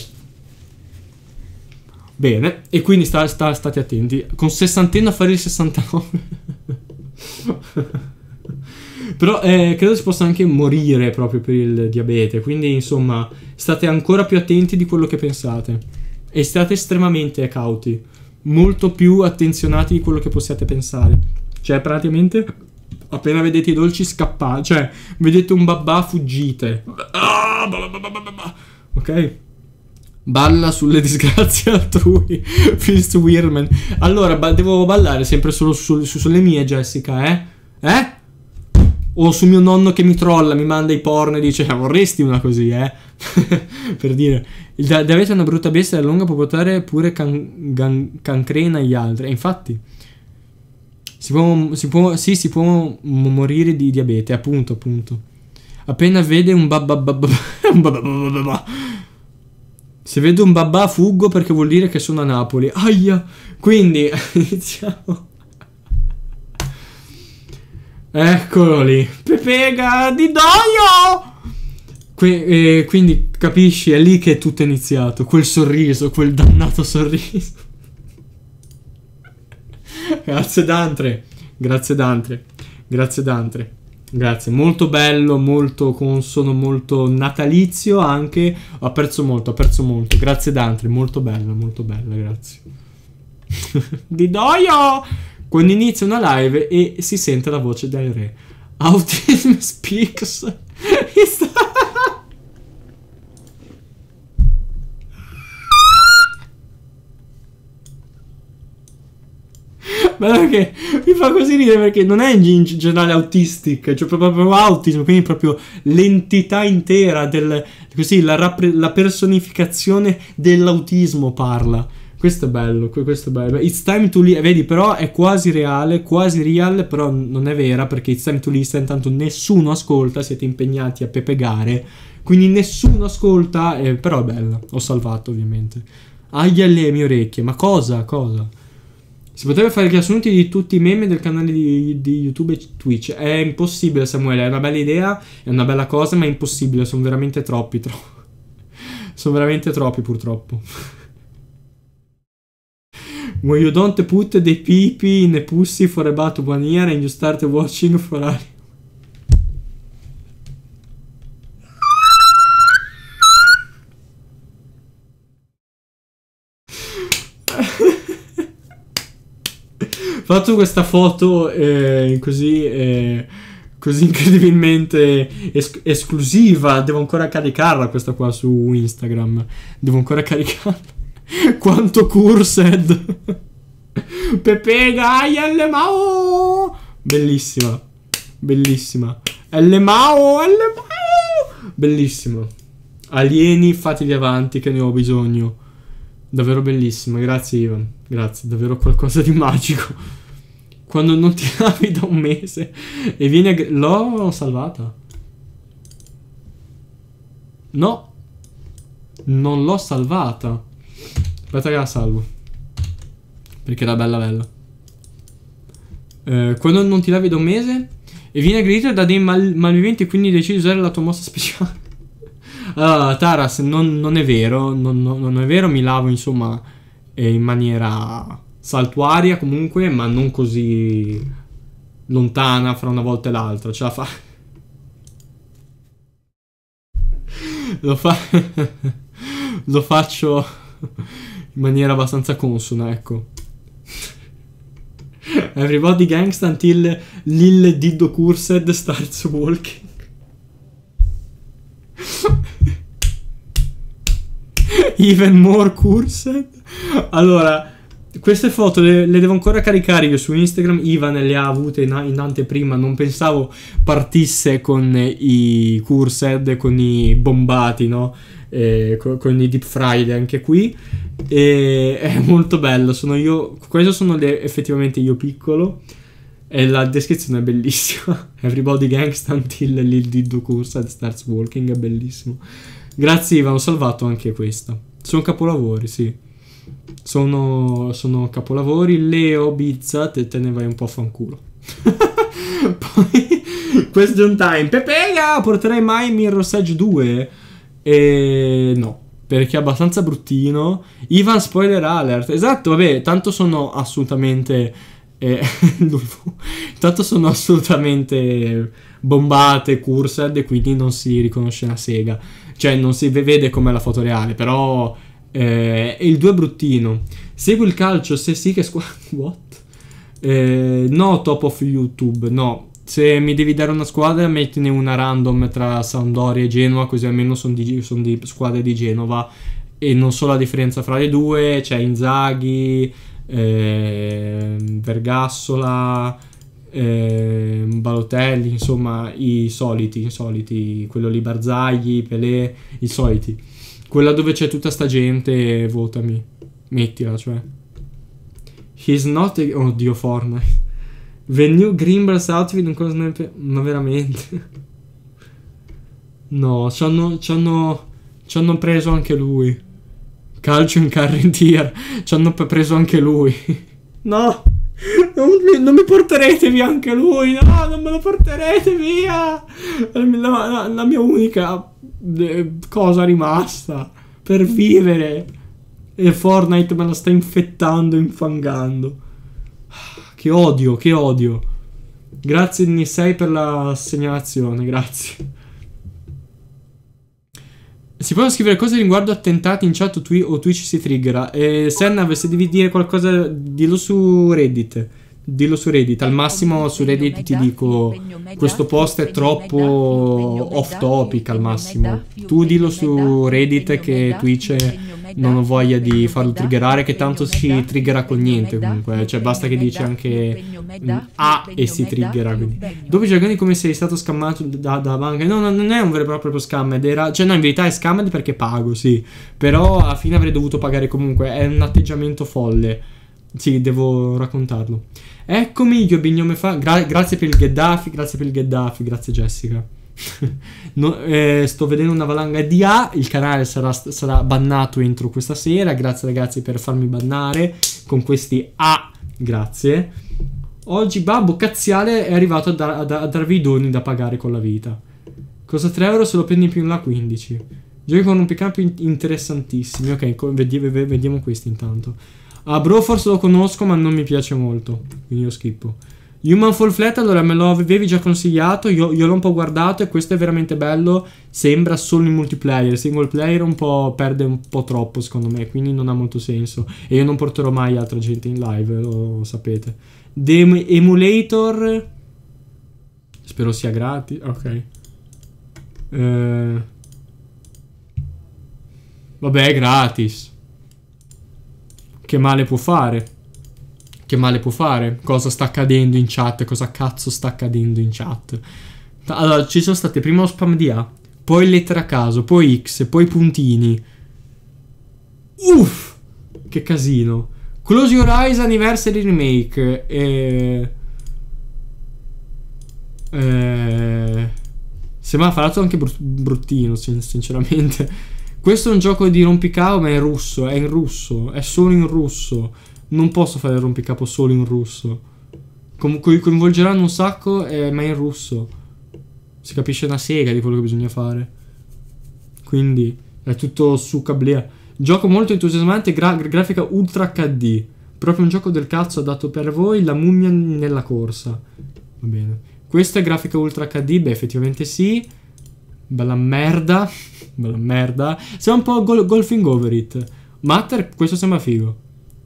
Bene, e quindi sta, sta, state attenti. Con sessantenne a fare il sessantanove. Però eh, credo si possa anche morire proprio per il diabete. Quindi insomma state ancora più attenti di quello che pensate. E state estremamente cauti. Molto più attenzionati di quello che possiate pensare. Cioè praticamente appena vedete i dolci scappate. Cioè vedete un babà, fuggite. Ok? Balla sulle disgrazie altrui. Fist Weirman. Allora, ba- devo ballare sempre solo su- su- sulle mie, Jessica, eh? Eh? O su mio nonno che mi trolla, mi manda i porno e dice vorresti una così, eh? Per dire, il da- diabete è una brutta bestia, la lunga può portare pure can- gan- cancrena agli altri. E infatti si può, si può, sì, si può m- morire di diabete, appunto, appunto. Appena vede un babba babba un babba babba babba. Se vedo un babà fuggo perché vuol dire che sono a Napoli. Aia. Quindi iniziamo. Eccolo lì. Pepega di Doio. Que- eh, quindi capisci, è lì che tutto è iniziato. Quel sorriso, quel dannato sorriso. Grazie Dantre. Grazie Dantre. Grazie Dantre. Grazie, molto bello, molto consono, molto natalizio anche. Ho apprezzo molto, apprezzo molto. Grazie Dante, molto bello, molto bello, grazie. Di Doio! Quando inizia una live e si sente la voce del re. Autism speaks. Guarda che mi fa così ridere perché non è in generale autistic, cioè proprio, proprio autismo, quindi proprio l'entità intera del, così, la, rappre, la personificazione dell'autismo parla. Questo è bello, questo è bello. It's time to listen, vedi, però è quasi reale, quasi real, però non è vera perché it's time to listen, tanto nessuno ascolta, siete impegnati a pepegare, quindi nessuno ascolta, eh, però è bella, ho salvato ovviamente. Aia le mie orecchie, ma cosa, cosa? Si potrebbe fare riassunti di tutti i meme del canale di, di YouTube e Twitch. È impossibile, Samuele. È una bella idea, è una bella cosa, ma è impossibile. Sono veramente troppi. Tro- sono veramente troppi, purtroppo. When you don't put the pee in a pussy for about one year and you start watching for a... Fatto questa foto eh, così eh, così incredibilmente es- esclusiva. Devo ancora caricarla questa qua su Instagram. Devo ancora caricarla. Quanto cursed. Pepe Gaia le mao. Bellissima. Bellissima. L-Mao, L-Mao. Bellissimo. Alieni, fatevi avanti che ne ho bisogno. Davvero bellissima. Grazie Ivan. Grazie, davvero qualcosa di magico. Quando non ti lavi da un mese e vieni a... L'ho salvata. No. Non l'ho salvata. Aspetta che la salvo. Perché era bella bella. Eh, quando non ti lavi da un mese e vieni aggredito da dei mal malviventi e quindi decidi di usare la tua mossa speciale. Allora, Taras, non, non è vero. Non, non, non è vero, mi lavo insomma eh, in maniera saltuaria comunque, ma non così lontana fra una volta e l'altra. Ce la fa. Lo fa. Lo faccio in maniera abbastanza consona, ecco. Everybody gangsta until Lil Diddo Cursed starts walking. Even more cursed. Allora, queste foto le, le devo ancora caricare io su Instagram. Ivan le ha avute in, in anteprima. Non pensavo partisse con i cursed, con i bombati, no? Eh, con, con i deep fried anche qui. E è molto bello. Sono io. Questo sono le, effettivamente io piccolo. E la descrizione è bellissima. Everybody gangsta until Lil Diddo Cursed starts walking. È bellissimo. Grazie Ivan, ho salvato anche questa. Sono capolavori, sì. Sono, sono capolavori. Leo Bizza, te, te ne vai un po' a fanculo. Poi question time. Pepega, porterai mai Mirror's Edge due? E no, perché è abbastanza bruttino. Ivan spoiler alert. Esatto, vabbè, tanto sono assolutamente eh, tanto sono assolutamente bombate, cursed, e quindi non si riconosce una sega. Cioè non si vede com'è la foto reale. Però eh, il due è bruttino. Segui il calcio? Se sì, che squadra? What? Eh, no, top of YouTube. No, se mi devi dare una squadra, mettine una random tra Sampdoria e Genoa, così almeno sono di, son di squadre di Genova e non so la differenza fra le due. C'è Inzaghi, eh, Vergassola, eh, Balotelli, insomma i soliti, i soliti, quello lì Barzagli, Pelé, i soliti. Quella dove c'è tutta sta gente, votami, mettila, cioè. He's not a... Oddio, Fortnite. The new Grimber's outfit non cosa ne... Ma veramente? No, ci hanno, ci hanno, ci hanno preso anche lui. Calcio in current year. Ci hanno preso anche lui. No, non mi, non mi porterete via anche lui. No, non me lo porterete via. La, la, la mia unica eh, cosa rimasta per vivere. E Fortnite me la sta infettando, infangando. Che odio, che odio. Grazie Nisei per la segnalazione, grazie. Si possono scrivere cose riguardo attentati in chat o, twi o Twitch si triggera. E Sennav, se devi dire qualcosa, dillo su Reddit. Dillo su Reddit. Al massimo su Reddit ti dico questo post è troppo off topic al massimo. Tu dillo su Reddit che Twitch non ho voglia di farlo triggerare, che tanto si triggera con niente comunque. Cioè basta che dici anche A e si triggera. Quindi. Dopo giorni come sei stato scammato da, da banca. No, no, non è un vero e proprio scammed. Era... Cioè no, in verità è scammed perché pago, sì. Però alla fine avrei dovuto pagare comunque. È un atteggiamento folle. Sì, devo raccontarlo. Eccomi, io bignome fa. Gra grazie per il Gheddafi, grazie per il Gheddafi, grazie Jessica. no, eh, sto vedendo una valanga di A. Il canale sarà, sarà bannato entro questa sera. Grazie ragazzi per farmi bannare con questi A. Grazie. Oggi Babbo Cazziale è arrivato a, da a, da a darvi i doni da pagare con la vita. Costa tre euro se lo prendi più in là quindici. Giochi con un pick-up interessantissimi. Ok, vediamo, vediamo questi intanto. Ah, Broforce lo conosco ma non mi piace molto, quindi io schippo. Human Fall Flat, allora me lo avevi già consigliato, io, io l'ho un po' guardato e questo è veramente bello. Sembra solo in multiplayer, single player un po' perde un po' troppo secondo me, quindi non ha molto senso. E io non porterò mai altra gente in live, lo sapete. The Emulator, spero sia gratis, ok. Eh... Vabbè, è gratis. Che male può fare? Che male può fare? Cosa sta accadendo in chat? Cosa cazzo sta accadendo in chat? Allora, ci sono state prima lo spam di A, poi lettere a caso, poi X, poi puntini. Uff! Che casino. Close Your Eyes Anniversary Remake. E... Eh... Sembra fatto anche brut bruttino, sinceramente. Questo è un gioco di rompicapo, ma è in russo. È in russo. È solo in russo. Non posso fare il rompicapo solo in russo. Comunque coinvolgeranno un sacco, eh, ma è in russo. Si capisce una sega di quello che bisogna fare. Quindi è tutto su cablea. Gioco molto entusiasmante, gra grafica ultra acca di. Proprio un gioco del cazzo adatto per voi, la mummia nella corsa. Va bene. Questa è grafica ultra acca di, beh effettivamente sì. Bella merda. Bella merda. Siamo un po' gol golfing over it. Matter, questo sembra figo.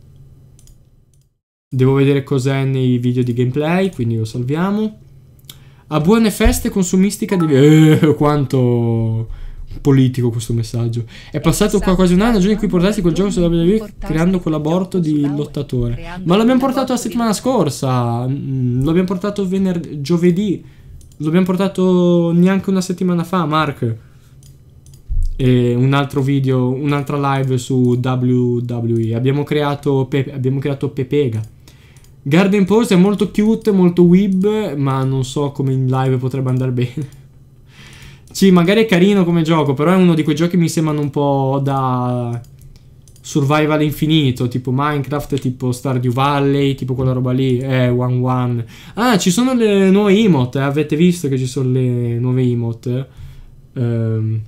Devo vedere cos'è nei video di gameplay, quindi lo salviamo. A buone feste consumistica di... Eh, quanto... politico questo messaggio. È passato qua quasi un anno, il giorno in cui portasti quel gioco su W W E creando quell'aborto di lottatore. Ma l'abbiamo portato la settimana scorsa. L'abbiamo portato venerdì, giovedì. L'abbiamo portato neanche una settimana fa, Mark. E un altro video, un'altra live su W W E. Abbiamo creato Pe abbiamo creato Pepega. Garden Pose è molto cute, molto weeb, ma non so come in live potrebbe andare bene. Sì, magari è carino come gioco, però è uno di quei giochi che mi sembrano un po' da survival infinito, tipo Minecraft, tipo Stardew Valley, tipo quella roba lì, eh, one one. Ah, ci sono le nuove emote, eh? Avete visto che ci sono le nuove emote? Ehm...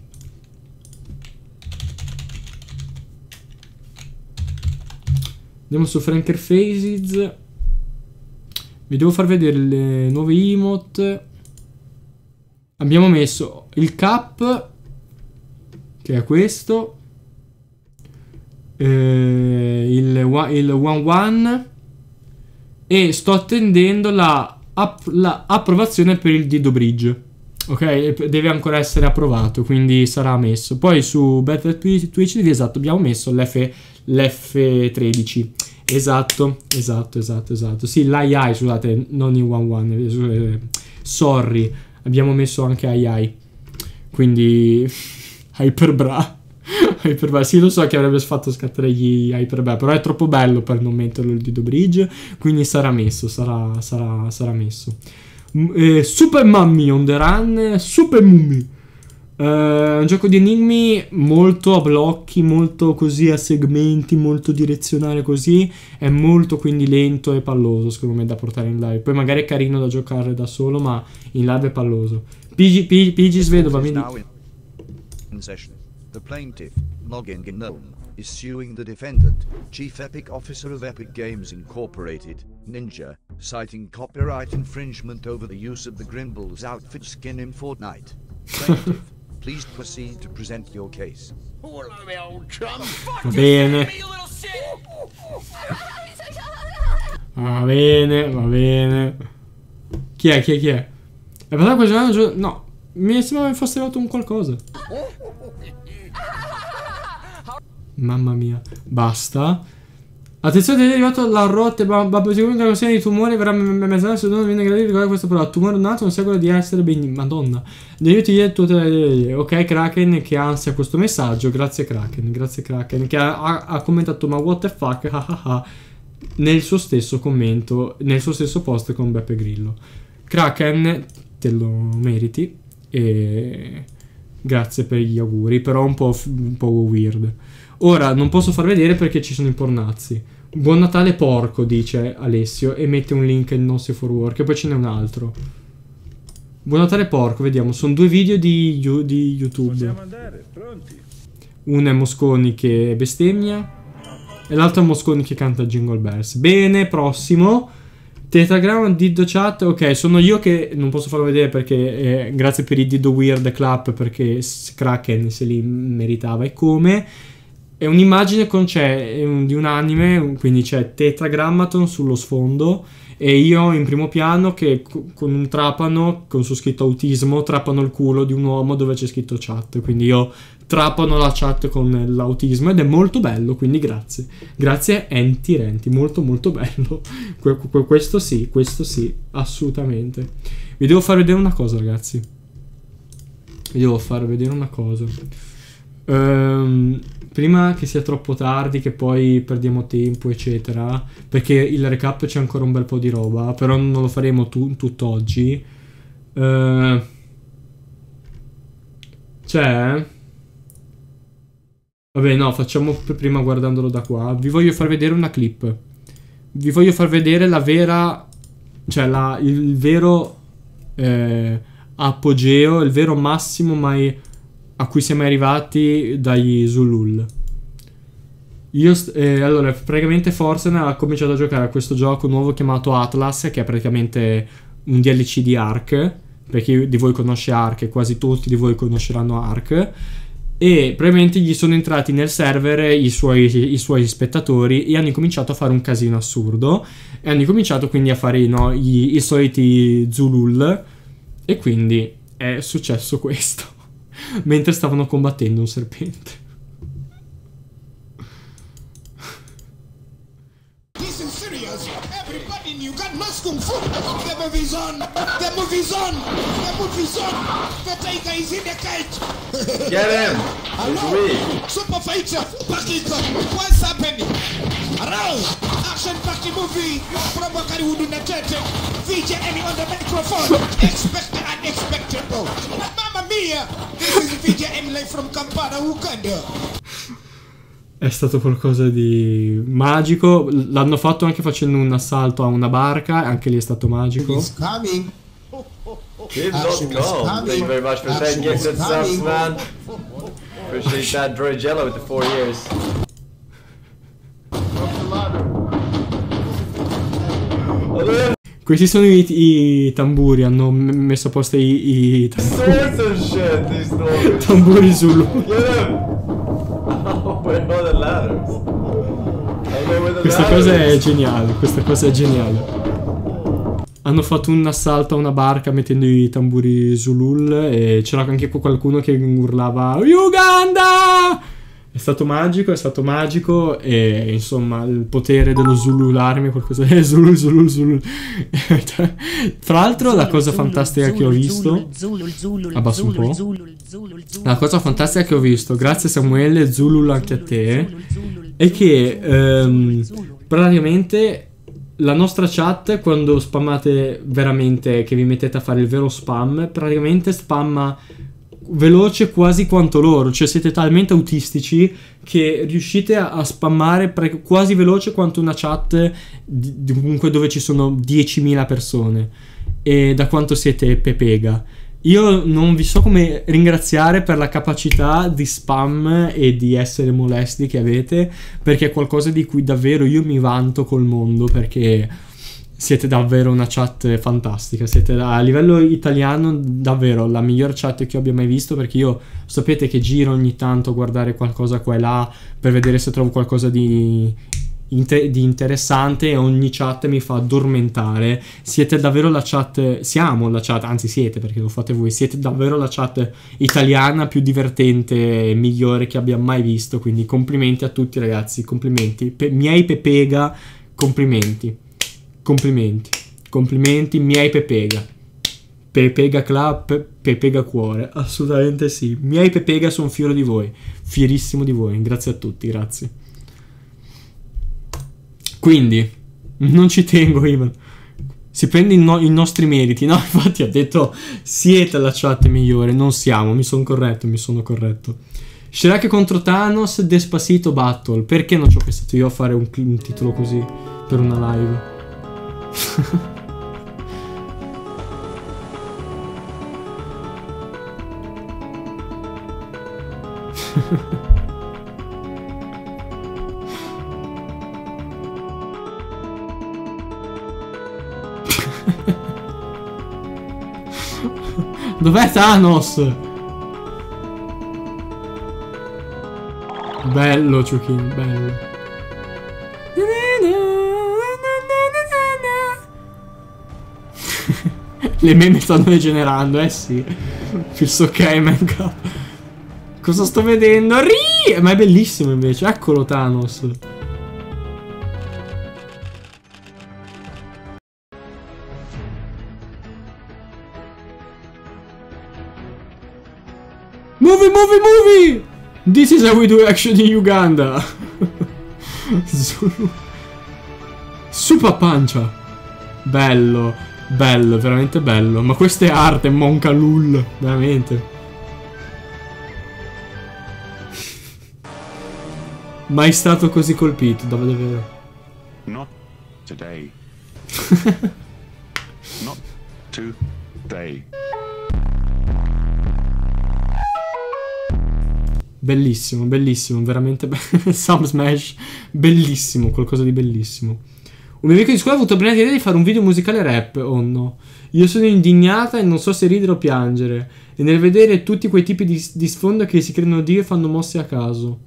Andiamo su Franker Faces. Vi devo far vedere le nuove emote. Abbiamo messo il cap, che è questo, eh, il, il one one, e sto attendendo la, app, la approvazione per il Dido Bridge. Ok, deve ancora essere approvato, quindi sarà messo. Poi su Battle Twitch, esatto, abbiamo messo l'F tredici. Esatto, esatto, esatto, esatto. Sì, l'A I, scusate, non il one one. Sorry, abbiamo messo anche A I. Quindi Hyperbra. Hyperbra. Sì, lo so che avrebbe fatto scattare gli Hyperbra, però è troppo bello per non metterlo il Dido Bridge, quindi sarà messo, sarà, sarà, sarà messo. Eh, Super Mummy on the Run, Super Mummy. Uh, un gioco di enigmi molto a blocchi, molto così a segmenti, molto direzionale così. È molto quindi lento e palloso, secondo me, da portare in live. Poi magari è carino da giocare da solo, ma in live è palloso. P G, P G Svedova, mi dica. The plaintiff, Login Gnome, is suing the defendant, Chief Epic Officer of Epic Games Incorporated, Ninja, citing copyright infringement over the use of the Grimbles outfit skin in Fortnite. Plaintiff, please proceed to present your case. Va bene. Va bene, va bene. Chi è, chi è, chi è? È passato questo anno? No, mi sembrava che fosse arrivato un qualcosa. Mamma mia, basta. Attenzione, è arrivato la rotte. Babbo, sicuramente la questione di tumore verrà mezz'ora se non viene gradito. Ricordate questo, però tumore nato non segue di essere ben. Madonna. Devi dire tutte le. Ok, Kraken, che ansia questo messaggio. Grazie, Kraken. Grazie, Kraken. Che ha, ha, ha commentato, ma what the fuck, nel suo stesso commento, nel suo stesso post con Beppe Grillo. Kraken, te lo meriti. E grazie per gli auguri, però un po', un po' weird. Ora non posso far vedere perché ci sono i pornazzi. Buon Natale porco, dice Alessio, e mette un link in non safe for work. E poi ce n'è un altro. Buon Natale porco, vediamo. Sono due video di, di YouTube. Possiamo andare, pronti. Uno è Mosconi che bestemmia e l'altro è Mosconi che canta Jingle Bells. Bene, prossimo. Tetragram, Diddo Chat. Ok, sono io che non posso farlo vedere perché eh, grazie per i Diddo Weird Clap, perché Kraken se li meritava. E come? È un'immagine con c'è un, di un anime, quindi c'è Tetragrammaton sullo sfondo e io in primo piano che con un trapano con su scritto autismo trappano il culo di un uomo dove c'è scritto chat. Quindi io trappano la chat con l'autismo ed è molto bello, quindi grazie. Grazie Enti Renti, molto molto bello. Que que questo sì, questo sì, assolutamente. Vi devo far vedere una cosa, ragazzi. Vi devo far vedere una cosa. Ehm... Prima che sia troppo tardi, che poi perdiamo tempo, eccetera, perché il recap c'è ancora un bel po' di roba, però non lo faremo tu tutto oggi. Uh, c'è? Vabbè, no, facciamo prima guardandolo da qua. Vi voglio far vedere una clip. Vi voglio far vedere la vera... Cioè, la, il vero eh, apogeo, il vero massimo mai... a cui siamo arrivati dagli Zulul. Io, eh, allora, praticamente Forsen ha cominciato a giocare a questo gioco nuovo chiamato Atlas, che è praticamente un D L C di Ark, per chi di voi conosce Ark, e quasi tutti di voi conosceranno Ark, e praticamente gli sono entrati nel server i suoi, i suoi spettatori e hanno incominciato a fare un casino assurdo, e hanno incominciato quindi a fare, no, i, i soliti Zulul, e quindi è successo questo. Mentre stavano combattendo un serpente. Listen serious, everybody in Uganda must kung fu. The movie's on, the movie's on, the movie's on. The tiger is in the cage. Get him. Hello, super fighter, Pakika. What's happening? Around, action packed movie. Probably would in the church. V J Emmy on the microphone. Expect the unexpected, bro. Mamma mia, this is V J Emmy live from Kampala, Uganda. È stato qualcosa di magico. L'hanno fatto anche facendo un assalto a una barca, anche lì è stato magico. It's coming. Keep not calm. Thank you very much for that gift and subs, man. Appreciate that, Droigello with the four years. Questi sono i, i tamburi, hanno messo a posto i, i tamburi, shit, tamburi Zulu. Oh, where are the ladders? The Questa ladders. cosa è geniale, questa cosa è geniale. Hanno fatto un assalto a una barca mettendo i tamburi Zulul e c'era anche qualcuno che urlava Uganda! È stato magico, è stato magico e insomma il potere dello zulularmi, qualcosa è Zulul, Zulul, Zulul. Tra l'altro la cosa fantastica che ho visto, abbasso un po', la cosa fantastica che ho visto, grazie Samuele, Zulul anche a te, è che ehm, praticamente la nostra chat, quando spammate veramente, che vi mettete a fare il vero spam, praticamente spamma veloce quasi quanto loro, cioè siete talmente autistici che riuscite a, a spammare quasi veloce quanto una chat di, di comunque dove ci sono diecimila persone, e da quanto siete pepega. Io non vi so come ringraziare per la capacità di spam e di essere molesti che avete, perché è qualcosa di cui davvero io mi vanto col mondo, perché siete davvero una chat fantastica, siete a livello italiano davvero la miglior chat che abbia mai visto, perché io sapete che giro ogni tanto a guardare qualcosa qua e là per vedere se trovo qualcosa di, inter di interessante, e ogni chat mi fa addormentare. Siete davvero la chat, siamo la chat, anzi siete, perché lo fate voi, siete davvero la chat italiana più divertente e migliore che abbia mai visto, quindi complimenti a tutti ragazzi, complimenti, Pe miei pepega, complimenti. Complimenti, complimenti, miei pepega. Pepega club, pepega cuore, assolutamente sì. Miei pepega, sono fiero di voi, fierissimo di voi, grazie a tutti, grazie. Quindi, non ci tengo, Ivan. Si prende i, no i nostri meriti, no? Infatti ha detto, siete la chat migliore, non siamo, mi sono corretto, mi sono corretto. Shrek contro Thanos, Despacito Battle. Perché non ci ho pensato io a fare un, un titolo così per una live? Dov'è Thanos? Bello Ciuchin, bello. Le meme stanno degenerando, eh sì. Feels ok, man. Cosa sto vedendo? Ri! Ma è bellissimo invece. Eccolo Thanos. Movie, movie, movie! This is how we do action in Uganda. Super pancia. Bello, bello, veramente bello. Ma questa è arte, Monca Lul. Veramente. Mai stato così colpito, davvero. Not today. Not today. Bellissimo, bellissimo, veramente bello. Sub Smash, bellissimo, qualcosa di bellissimo. Un mio amico di scuola ha avuto bene l'idea di fare un video musicale rap, oh no. Io sono indignata e non so se ridere o piangere. E nel vedere tutti quei tipi di, di sfondo che si credono Dio e fanno mosse a caso.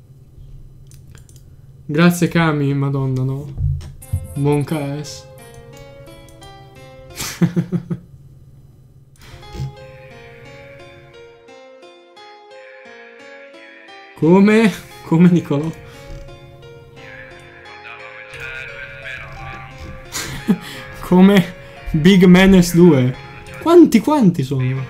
Grazie Kami, madonna no. Monka S. Come? Come Nicolò? Come Big Menace due? Quanti quanti sono? Sono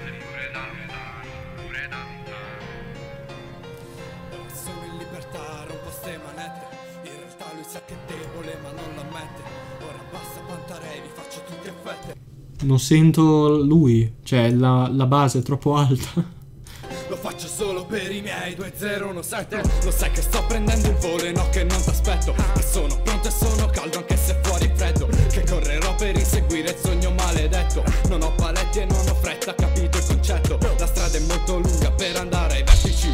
in libertà, rompo ste manette. In realtà lui sa che è debole ma non l'ammette. Ora basta pantare, vi faccio tutti a fette. Non sento lui. Cioè la, la base è troppo alta. Lo faccio solo per i miei due zero uno sette. Lo sai che sto prendendo il volo e no che non t'aspetto. E sono pronto e sono caldo anche se fuori è freddo. Che correrò per inseguire il sogno maledetto. Non ho paletti e non ho fretta, capito il concetto. La strada è molto lunga per andare ai vertici.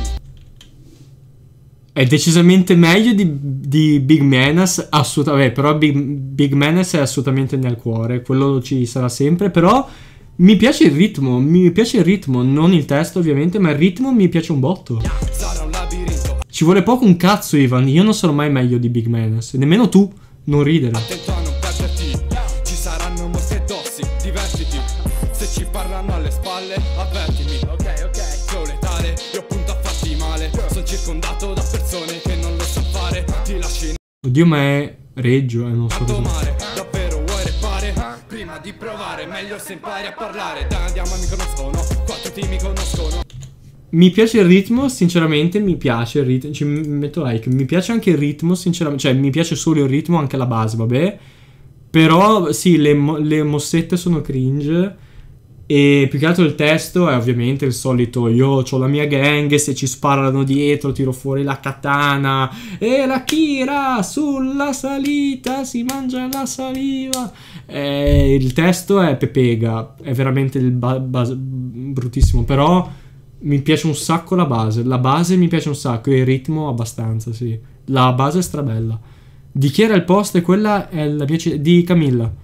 È decisamente meglio di, di Big Menace. Assolutamente. Però Big, Big Menace è assolutamente nel cuore. Quello ci sarà sempre. Però mi piace il ritmo, mi piace il ritmo, non il testo ovviamente, ma il ritmo mi piace un botto. Sarà un labirinto. Ci vuole poco un cazzo Ivan, io non sarò mai meglio di Big Menace, nemmeno tu, non ridere. Attento a non perderti, ci saranno mosche e dossi, divertiti. Se ci parlano alle spalle, avvertimi. Ok, ok. Flow letale, io punto a farti male. Sono circondato da persone che non lo so fare. Ti lasci Oddio ma è Reggio, eh, non so in cosa. mare. Davvero vuoi repare? Prima di provare, meglio se impari a parlare. Dai andiamo, mi conoscono, quattro team mi conoscono. Mi piace il ritmo, sinceramente mi piace il ritmo, ci metto like, mi piace anche il ritmo, sinceramente, cioè mi piace solo il ritmo, anche la base, vabbè. Però sì, le, mo le mossette sono cringe. E più che altro il testo è ovviamente il solito: io ho la mia gang, se ci sparano dietro tiro fuori la katana e la Kira sulla salita si mangia la saliva. E il testo è pepega, è veramente il bruttissimo, però mi piace un sacco la base. La base mi piace un sacco e il ritmo abbastanza, sì. La base è strabella. Di chi era il post? E quella è la mia di Camilla.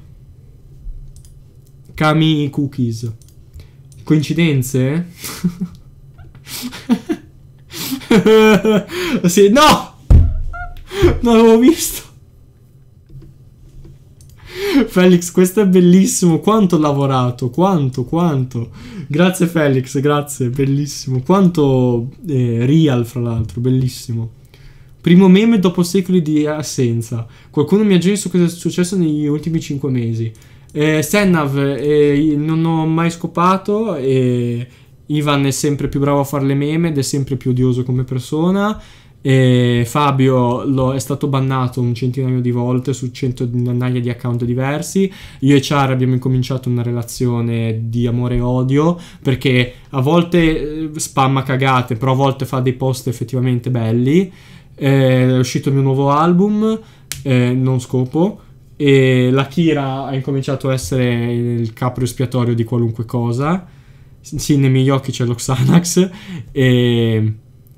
Kami Cookies. Coincidenze? Sì, no! Non l'avevo visto. Felix, questo è bellissimo. Quanto ho lavorato, quanto, quanto. Grazie Felix, grazie, bellissimo. Quanto eh, real, fra l'altro, bellissimo. Primo meme dopo secoli di assenza. Qualcuno mi aggiorni su cosa è successo negli ultimi cinque mesi. Eh, Sennav eh, non ho mai scopato. E Ivan è sempre più bravo a fare le meme ed è sempre più odioso come persona. E Fabio lo, è stato bannato un centinaio di volte su centinaia di account diversi. Io e Char abbiamo incominciato una relazione di amore e odio, perché a volte spamma cagate, però a volte fa dei post effettivamente belli. Eh, è uscito il mio nuovo album, eh, non scopo. E la Kira ha incominciato a essere il capro espiatorio di qualunque cosa. Sì, nei miei occhi c'è lo Xanax. E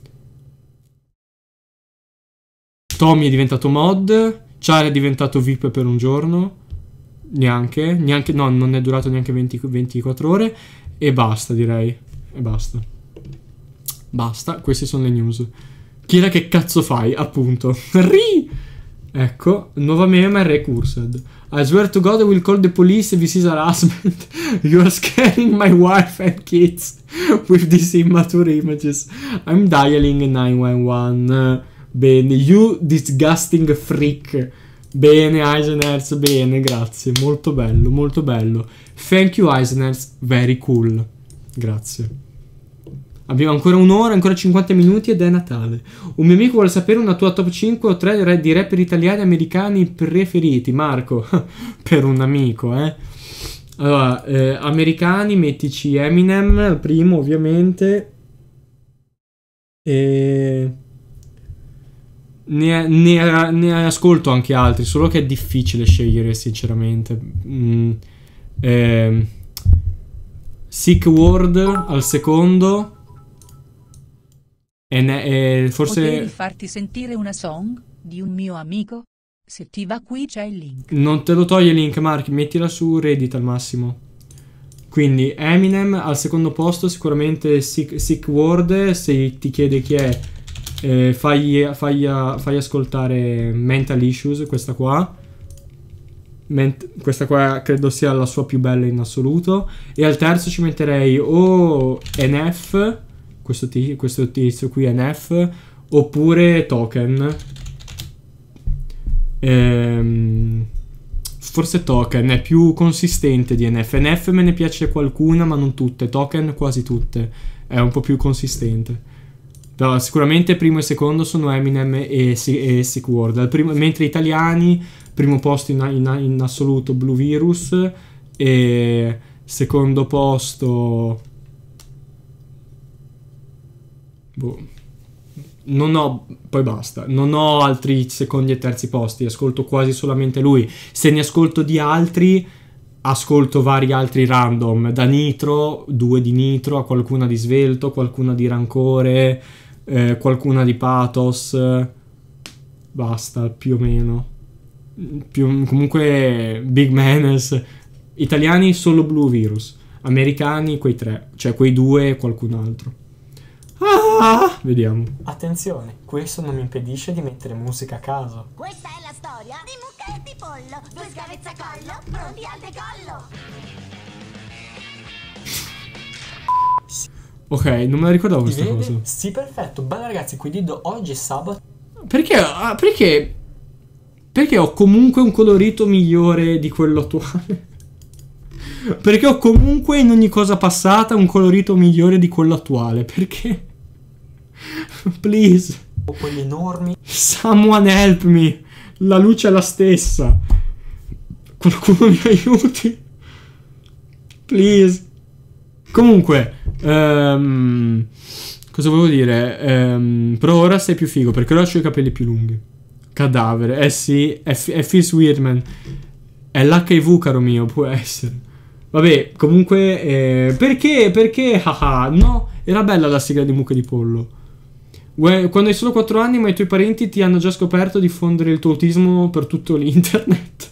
Tommy è diventato mod. Char è diventato V I P per un giorno. Neanche, neanche no, non è durato neanche venti, ventiquattro ore. E basta, direi. E basta. Basta, queste sono le news. Kira, che cazzo fai? Appunto. Ri! Ecco, nuova meme recursed. I swear to God I will call the police if this is harassment. You are scaring my wife and kids with these immature images. I'm dialing nine one one. Bene, you disgusting freak. Bene, Eisenherz, bene, grazie. Molto bello, molto bello. Thank you, Eisenherz, very cool. Grazie. Abbiamo ancora un'ora, ancora cinquanta minuti ed è Natale. Un mio amico vuole sapere una tua top cinque o tre di rapper italiani americani preferiti. Marco, per un amico, eh. Allora, eh, americani, mettici Eminem, al primo ovviamente. E... Ne, ne, ne ascolto anche altri, solo che è difficile scegliere sinceramente. Mm, eh, Sick World al secondo. E, ne, e forse potevi farti sentire una song di un mio amico? Se ti va qui c'è il link. Non te lo toglie il link, Mark, mettila su Reddit al massimo. Quindi Eminem al secondo posto, sicuramente Sick, Sick World. Se ti chiede chi è, eh, fai, fai, fai ascoltare Mental Issues, questa qua. Ment questa qua credo sia la sua più bella in assoluto. E al terzo ci metterei o N F, questo, questo tizio qui N F, oppure Token. Ehm, forse Token è più consistente di N F. N F me ne piace qualcuna ma non tutte. Token quasi tutte. È un po' più consistente. Però sicuramente primo e secondo sono Eminem e, e Sick World. Al primo, mentre italiani, primo posto in, in, in assoluto Blue Virus. E secondo posto... Boh. Non ho... Poi basta. Non ho altri secondi e terzi posti. Ascolto quasi solamente lui. Se ne ascolto di altri, ascolto vari altri random. Da Nitro, due di Nitro, a qualcuna di Svelto, qualcuna di Rancore, eh, qualcuna di Pathos. Basta, più o meno. Più, comunque Big Menace. Italiani solo Blue Virus. Americani quei tre. Cioè quei due e qualcun altro. Ah, vediamo. Attenzione, questo non mi impedisce di mettere musica a caso. Questa è la storia di Mucca e di Pollo, due scavezzacollo pronti al decollo. Ok, non me la ricordavo Ti questa vede? cosa. Sì, perfetto. Bella ragazzi, qui Diddo oggi è sabato. Perché, ah, perché Perché ho comunque un colorito migliore di quello attuale. Perché ho comunque in ogni cosa passata un colorito migliore di quello attuale. Perché? Please. Quelli enormi. Someone help me. La luce è la stessa. Qualcuno mi aiuti. Please. Comunque um, cosa volevo dire, um, però ora sei più figo perché ora ho i capelli più lunghi. Cadavere. Eh sì, è, è Fizz Weirdman. È l'H I V, caro mio, può essere. Vabbè, comunque eh, perché, perché, haha, no, era bella la sigla di Mucca di Pollo. Quando hai solo quattro anni ma i tuoi parenti ti hanno già scoperto di diffondere il tuo autismo per tutto l'internet.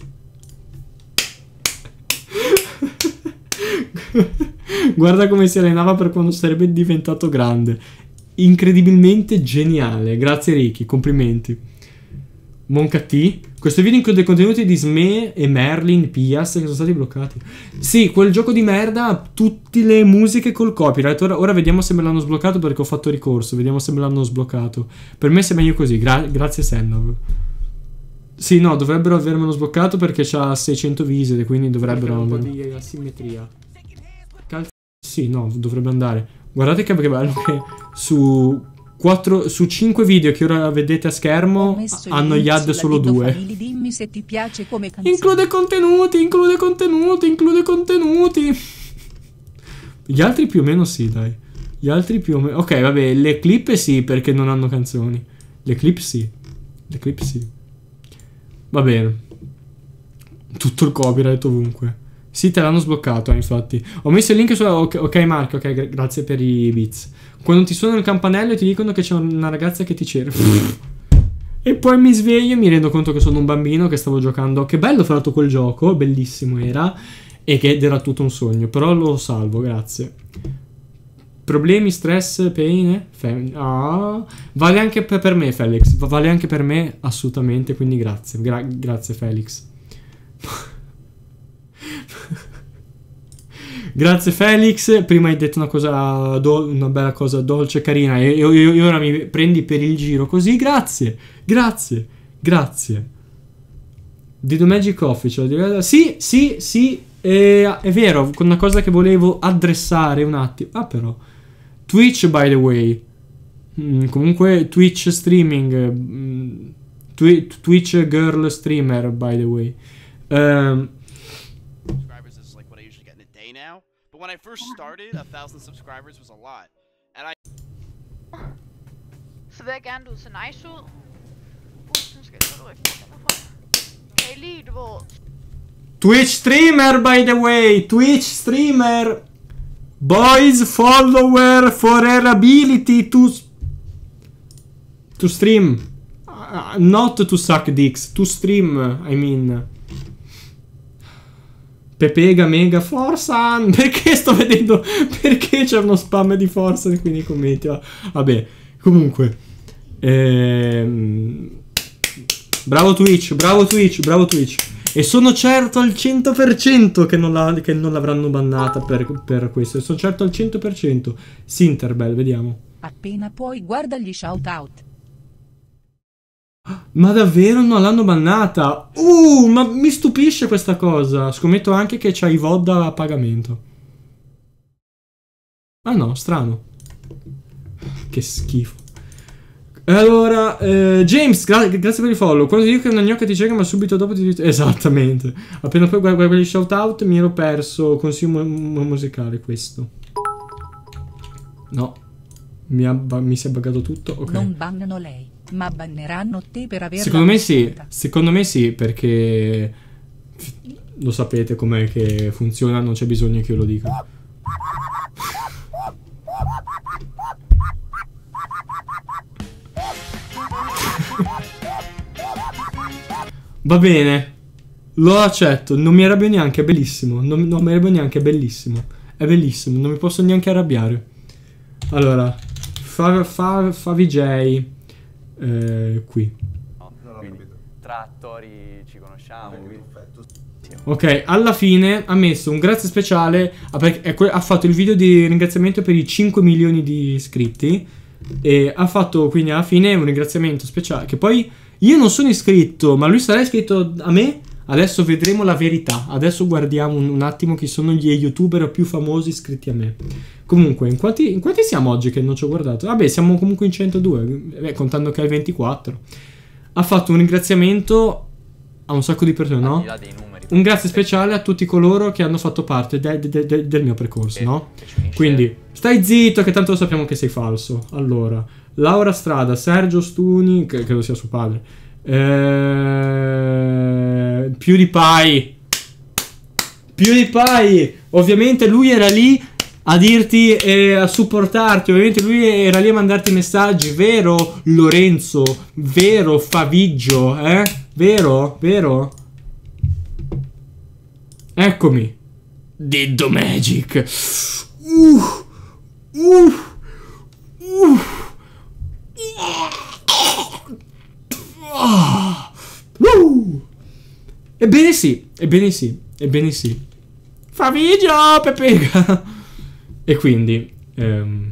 Guarda come si allenava per quando sarebbe diventato grande. Incredibilmente geniale. Grazie Ricky, complimenti. Monca T. Questo video include contenuti di Sme e Merlin Pias che sono stati bloccati. Sì, quel gioco di merda ha tutte le musiche col copyright. Ora, ora vediamo se me l'hanno sbloccato perché ho fatto ricorso. Vediamo se me l'hanno sbloccato. Per me è meglio così. Gra grazie Sennov. Sì, no, dovrebbero avermelo sbloccato perché c'ha seicento visite, quindi dovrebbero... Un po' di asimmetria. Calz sì, no, dovrebbe andare. Guardate che bello che su... quattro, su cinque video che ora vedete a schermo hanno gli ad solo due. Family, dimmi se ti piace come canzone. Include contenuti, include contenuti, include contenuti. Gli altri più o meno sì, dai. Gli altri più o meno... Ok, vabbè, le clip sì, perché non hanno canzoni. Le clip sì. Le clip sì. Va bene. Tutto il copyright ovunque. Sì, te l'hanno sbloccato, eh, infatti. Ho messo il link su... Ok, okay Marco, ok, gra grazie per i bits. Quando ti suonano il campanello e ti dicono che c'è una ragazza che ti cerca. E poi mi sveglio e mi rendo conto che sono un bambino che stavo giocando. Che bello fra l'altro quel gioco, bellissimo era. E che era tutto un sogno, però lo salvo, grazie. Problemi, stress, pain? Fe- ah. Vale anche per, per me, Felix. Vale anche per me, assolutamente. Quindi grazie. Gra- grazie, Felix. Grazie, Felix. Prima hai detto una cosa, do- una bella cosa dolce, carina. E, e, e ora mi prendi per il giro così. Grazie. Grazie. Grazie. Dido Magic Official. Sì, sì, sì. Eh, è vero. Con una cosa che volevo addressare un attimo. Ah, però. Twitch, by the way. Mm, comunque Twitch streaming. Mm, twi- Twitch girl streamer, by the way. Um, subscribers is like what I usually get in a day now. But when I first started, a thousand subscribers was a lot. And I... Så vil jeg gerne, du ser nice ud. Uh, nu skal jeg tage det fra. Kan I lide hvor... Twitch streamer, by the way. Twitch streamer. Boys follower for her ability to to stream, uh, not to suck dicks, to stream, I mean. Pepega Mega Forza. Perché sto vedendo? Perché c'è uno spam di Forza qui nei commenti? Vabbè, comunque. Ehm... Bravo Twitch, bravo Twitch, bravo Twitch. E sono certo al cento per cento che non, la, che non l'avranno bannata per, per questo. E sono certo al cento per cento. Sinterbell, vediamo. Appena puoi guarda gli shout out. Ma davvero non l'hanno bannata? Uh, ma mi stupisce questa cosa. Scommetto anche che c'ha i V O D a pagamento. Ah no, strano. Che schifo. Allora, eh, James, gra- grazie per il follow. Quando dico che una gnocca ti cerca, ma subito dopo ti... Esattamente. Appena poi guarda quelli shout out, mi ero perso consiglio mu- mu- musicale questo. No. Mi, ha, mi si è buggato tutto. Ok. Non bannano lei, ma banneranno te per averla. Secondo me sì. Secondo me sì, perché lo sapete com'è che funziona, non c'è bisogno che io lo dica. Va bene, lo accetto. Non mi arrabbio neanche, è bellissimo. Non, non mi arrabbio neanche, è bellissimo. È bellissimo, non mi posso neanche arrabbiare. Allora, fa, fa, fa V J eh, qui. No, tra attori ci conosciamo. Ok, alla fine ha messo un grazie speciale. Ha fatto il video di ringraziamento per i cinque milioni di iscritti. E ha fatto quindi alla fine un ringraziamento speciale. Che poi io non sono iscritto, ma lui sarà iscritto a me. Adesso vedremo la verità. Adesso guardiamo un, un attimo chi sono gli youtuber più famosi iscritti a me. Comunque, in quanti, in quanti siamo oggi che non ci ho guardato? Vabbè, siamo comunque in centodue, eh, contando che è il ventiquattro. Ha fatto un ringraziamento a un sacco di persone, no? Un grazie speciale a tutti coloro che hanno fatto parte de, de, de, del mio percorso, no? Quindi, stai zitto che tanto lo sappiamo che sei falso. Allora, Laura Strada, Sergio Stuni, che credo sia suo padre. Eh, PewDiePie. PewDiePie. Ovviamente lui era lì a dirti e a supportarti. Ovviamente lui era lì a mandarti messaggi. Vero Lorenzo? Vero Faviggio? Eh? Vero? Vero? Eccomi. Dido Magic. Uh, uh, uh. Uh. Ebbene sì, ebbene sì, ebbene sì. Fa video, Pepega. E quindi ehm,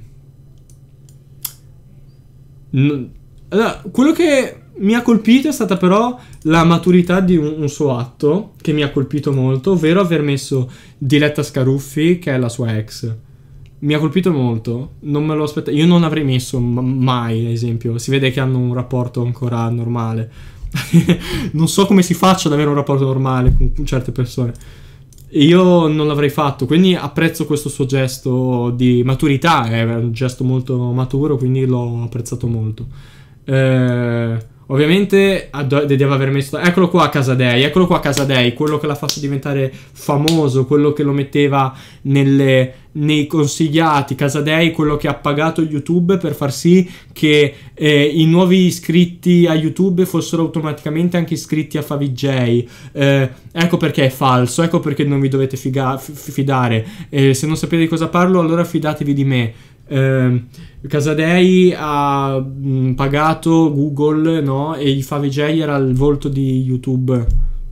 n- allora, quello che mi ha colpito è stata però la maturità di un, un suo atto, che mi ha colpito molto, ovvero aver messo Diletta Scaruffi, che è la sua ex. Mi ha colpito molto, non me lo aspettavo. Io non l'avrei messo m- mai, ad esempio. Si vede che hanno un rapporto ancora normale. Non so come si faccia ad avere un rapporto normale con certe persone. Io non l'avrei fatto, quindi apprezzo questo suo gesto di maturità. È un gesto molto maturo, quindi l'ho apprezzato molto. Eh... Ovviamente deve aver messo... Eccolo qua Casadei, eccolo qua Casadei, quello che l'ha fatto diventare famoso, quello che lo metteva nelle, nei consigliati. Casadei, quello che ha pagato YouTube per far sì che eh, i nuovi iscritti a YouTube fossero automaticamente anche iscritti a Favij. Eh, ecco perché è falso, ecco perché non vi dovete figa- f- fidare. Eh, se non sapete di cosa parlo, allora fidatevi di me. eh, Casadei ha mh, pagato Google, no? E i Favij era il volto di YouTube.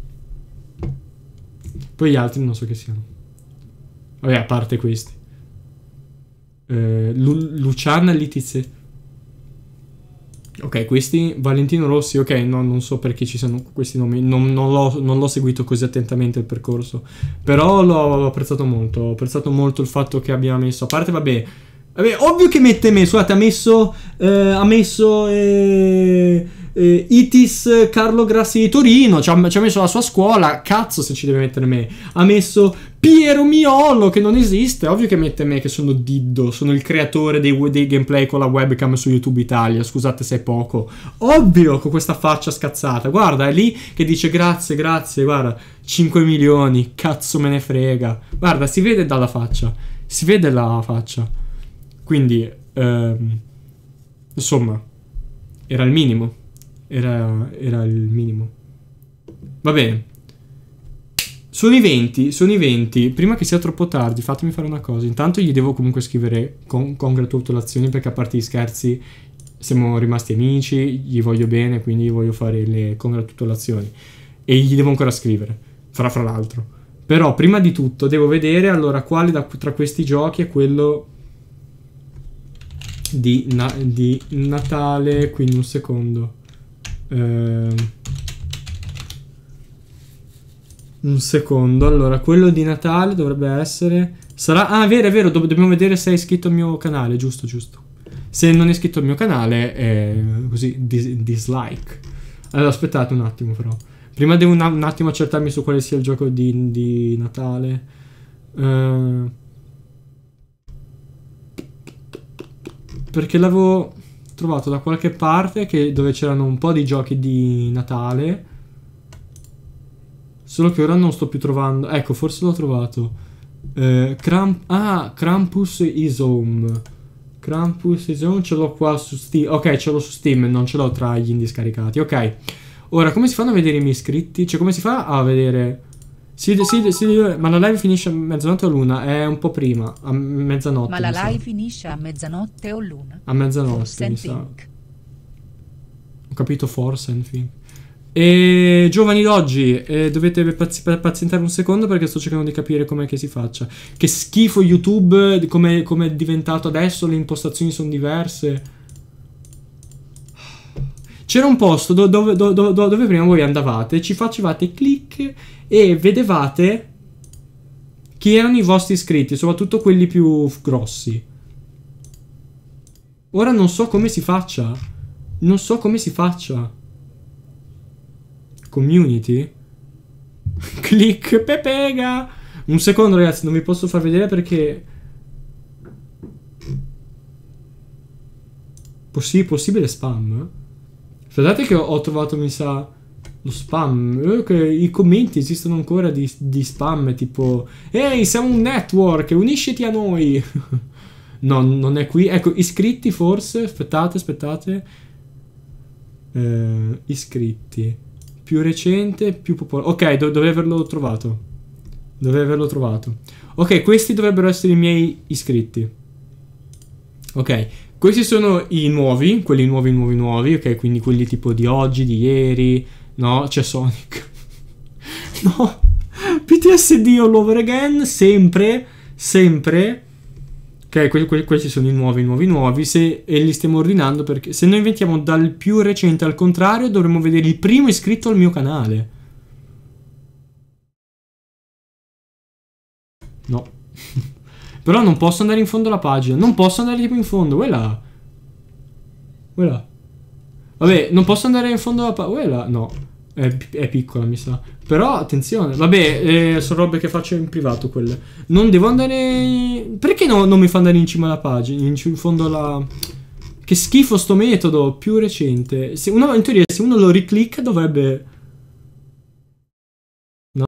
Poi gli altri non so che siano. Vabbè, a parte questi. Eh, Lu- Luciana Litize. Ok, questi Valentino Rossi, ok, no, non so perché ci sono questi nomi, non, non, l'ho, non l'ho seguito così attentamente il percorso, però l'ho apprezzato molto, ho apprezzato molto il fatto che abbia messo, a parte vabbè, vabbè ovvio che mette me, scusate, ha messo, eh, ha messo eh, eh, Itis Carlo Grassi di Torino, ci ha, ci ha messo la sua scuola, cazzo se ci deve mettere me, ha messo Piero Miolo che non esiste, ovvio che mette me che sono Diddo, sono il creatore dei, dei gameplay con la webcam su YouTube Italia, scusate se è poco, ovvio con questa faccia scazzata, guarda è lì che dice grazie grazie, guarda cinque milioni, cazzo me ne frega, guarda si vede dalla faccia, si vede la faccia, quindi ehm, insomma era il minimo, era, era il minimo, va bene. Sono i venti, sono i venti. Prima che sia troppo tardi, fatemi fare una cosa. Intanto gli devo comunque scrivere con congratulazioni, perché a parte gli scherzi siamo rimasti amici, gli voglio bene, quindi gli voglio fare le congratulazioni. E gli devo ancora scrivere, fra fra l'altro. Però prima di tutto devo vedere allora quale da, tra questi giochi è quello di, na, di Natale. Quindi un secondo. Ehm... Un secondo, allora, quello di Natale dovrebbe essere... Sarà... Ah, è vero, è vero, do- dobbiamo vedere se è iscritto al mio canale, giusto, giusto. Se non è iscritto al mio canale è così, dis- dislike. Allora, aspettate un attimo però. Prima devo un, un attimo accertarmi su quale sia il gioco di, di Natale. Uh... Perché l'avevo trovato da qualche parte che, dove c'erano un po' di giochi di Natale. Solo che ora non sto più trovando. Ecco, forse l'ho trovato. Eh, Kramp- ah, Krampus is Home. Krampus is Home ce l'ho qua su Steam. Ok, ce l'ho su Steam, non ce l'ho tra gli indie scaricati. Ok. Ora, come si fanno a vedere i miei iscritti? Cioè, come si fa a vedere... Sì, sì, sì, ma la live finisce a mezzanotte o l'una? È un po' prima, a mezzanotte. Ma la live finisce a mezzanotte o l'una? A mezzanotte, mi sa. Ho capito, forse and think. E giovani d'oggi, eh, dovete pazi- pazientare un secondo perché sto cercando di capire com'è che si faccia. Che schifo YouTube, come è diventato adesso, le impostazioni sono diverse. C'era un posto do- dove, do- do- dove prima voi andavate, ci facevate clic e vedevate chi erano i vostri iscritti, soprattutto quelli più grossi. Ora non so come si faccia. Non so come si faccia. Community? Click pepega. Un secondo ragazzi, non vi posso far vedere perché Possi- possibile spam? Aspettate che ho, ho trovato, mi sa, lo spam. eh, che I commenti esistono ancora di, di spam tipo ehi siamo un network, unisciti a noi. No, non è qui. Ecco, iscritti forse. Aspettate, aspettate eh, iscritti più recente, più popolare. Ok, do- dovrei averlo trovato. Dovrei averlo trovato. Ok, questi dovrebbero essere i miei iscritti. Ok, questi sono i nuovi, quelli nuovi, nuovi, nuovi. Ok, quindi quelli tipo di oggi, di ieri. No, c'è Sonic. No, P T S D all over again. Sempre, sempre. Ok, que- que- questi sono i nuovi, nuovi, nuovi. Se, e li stiamo ordinando perché se noi inventiamo dal più recente al contrario, dovremmo vedere il primo iscritto al mio canale. No. Però non posso andare in fondo alla pagina. Non posso andare tipo in fondo. Quella. Quella. Vabbè, non posso andare in fondo alla pagina. Quella. No. È, è piccola, mi sa. Però attenzione. Vabbè, eh, sono robe che faccio in privato quelle. Non devo andare. Perché no, non mi fa andare in cima alla pagina? In, in fondo alla. Che schifo sto metodo. Più recente. Se uno, in teoria, se uno lo riclicca dovrebbe.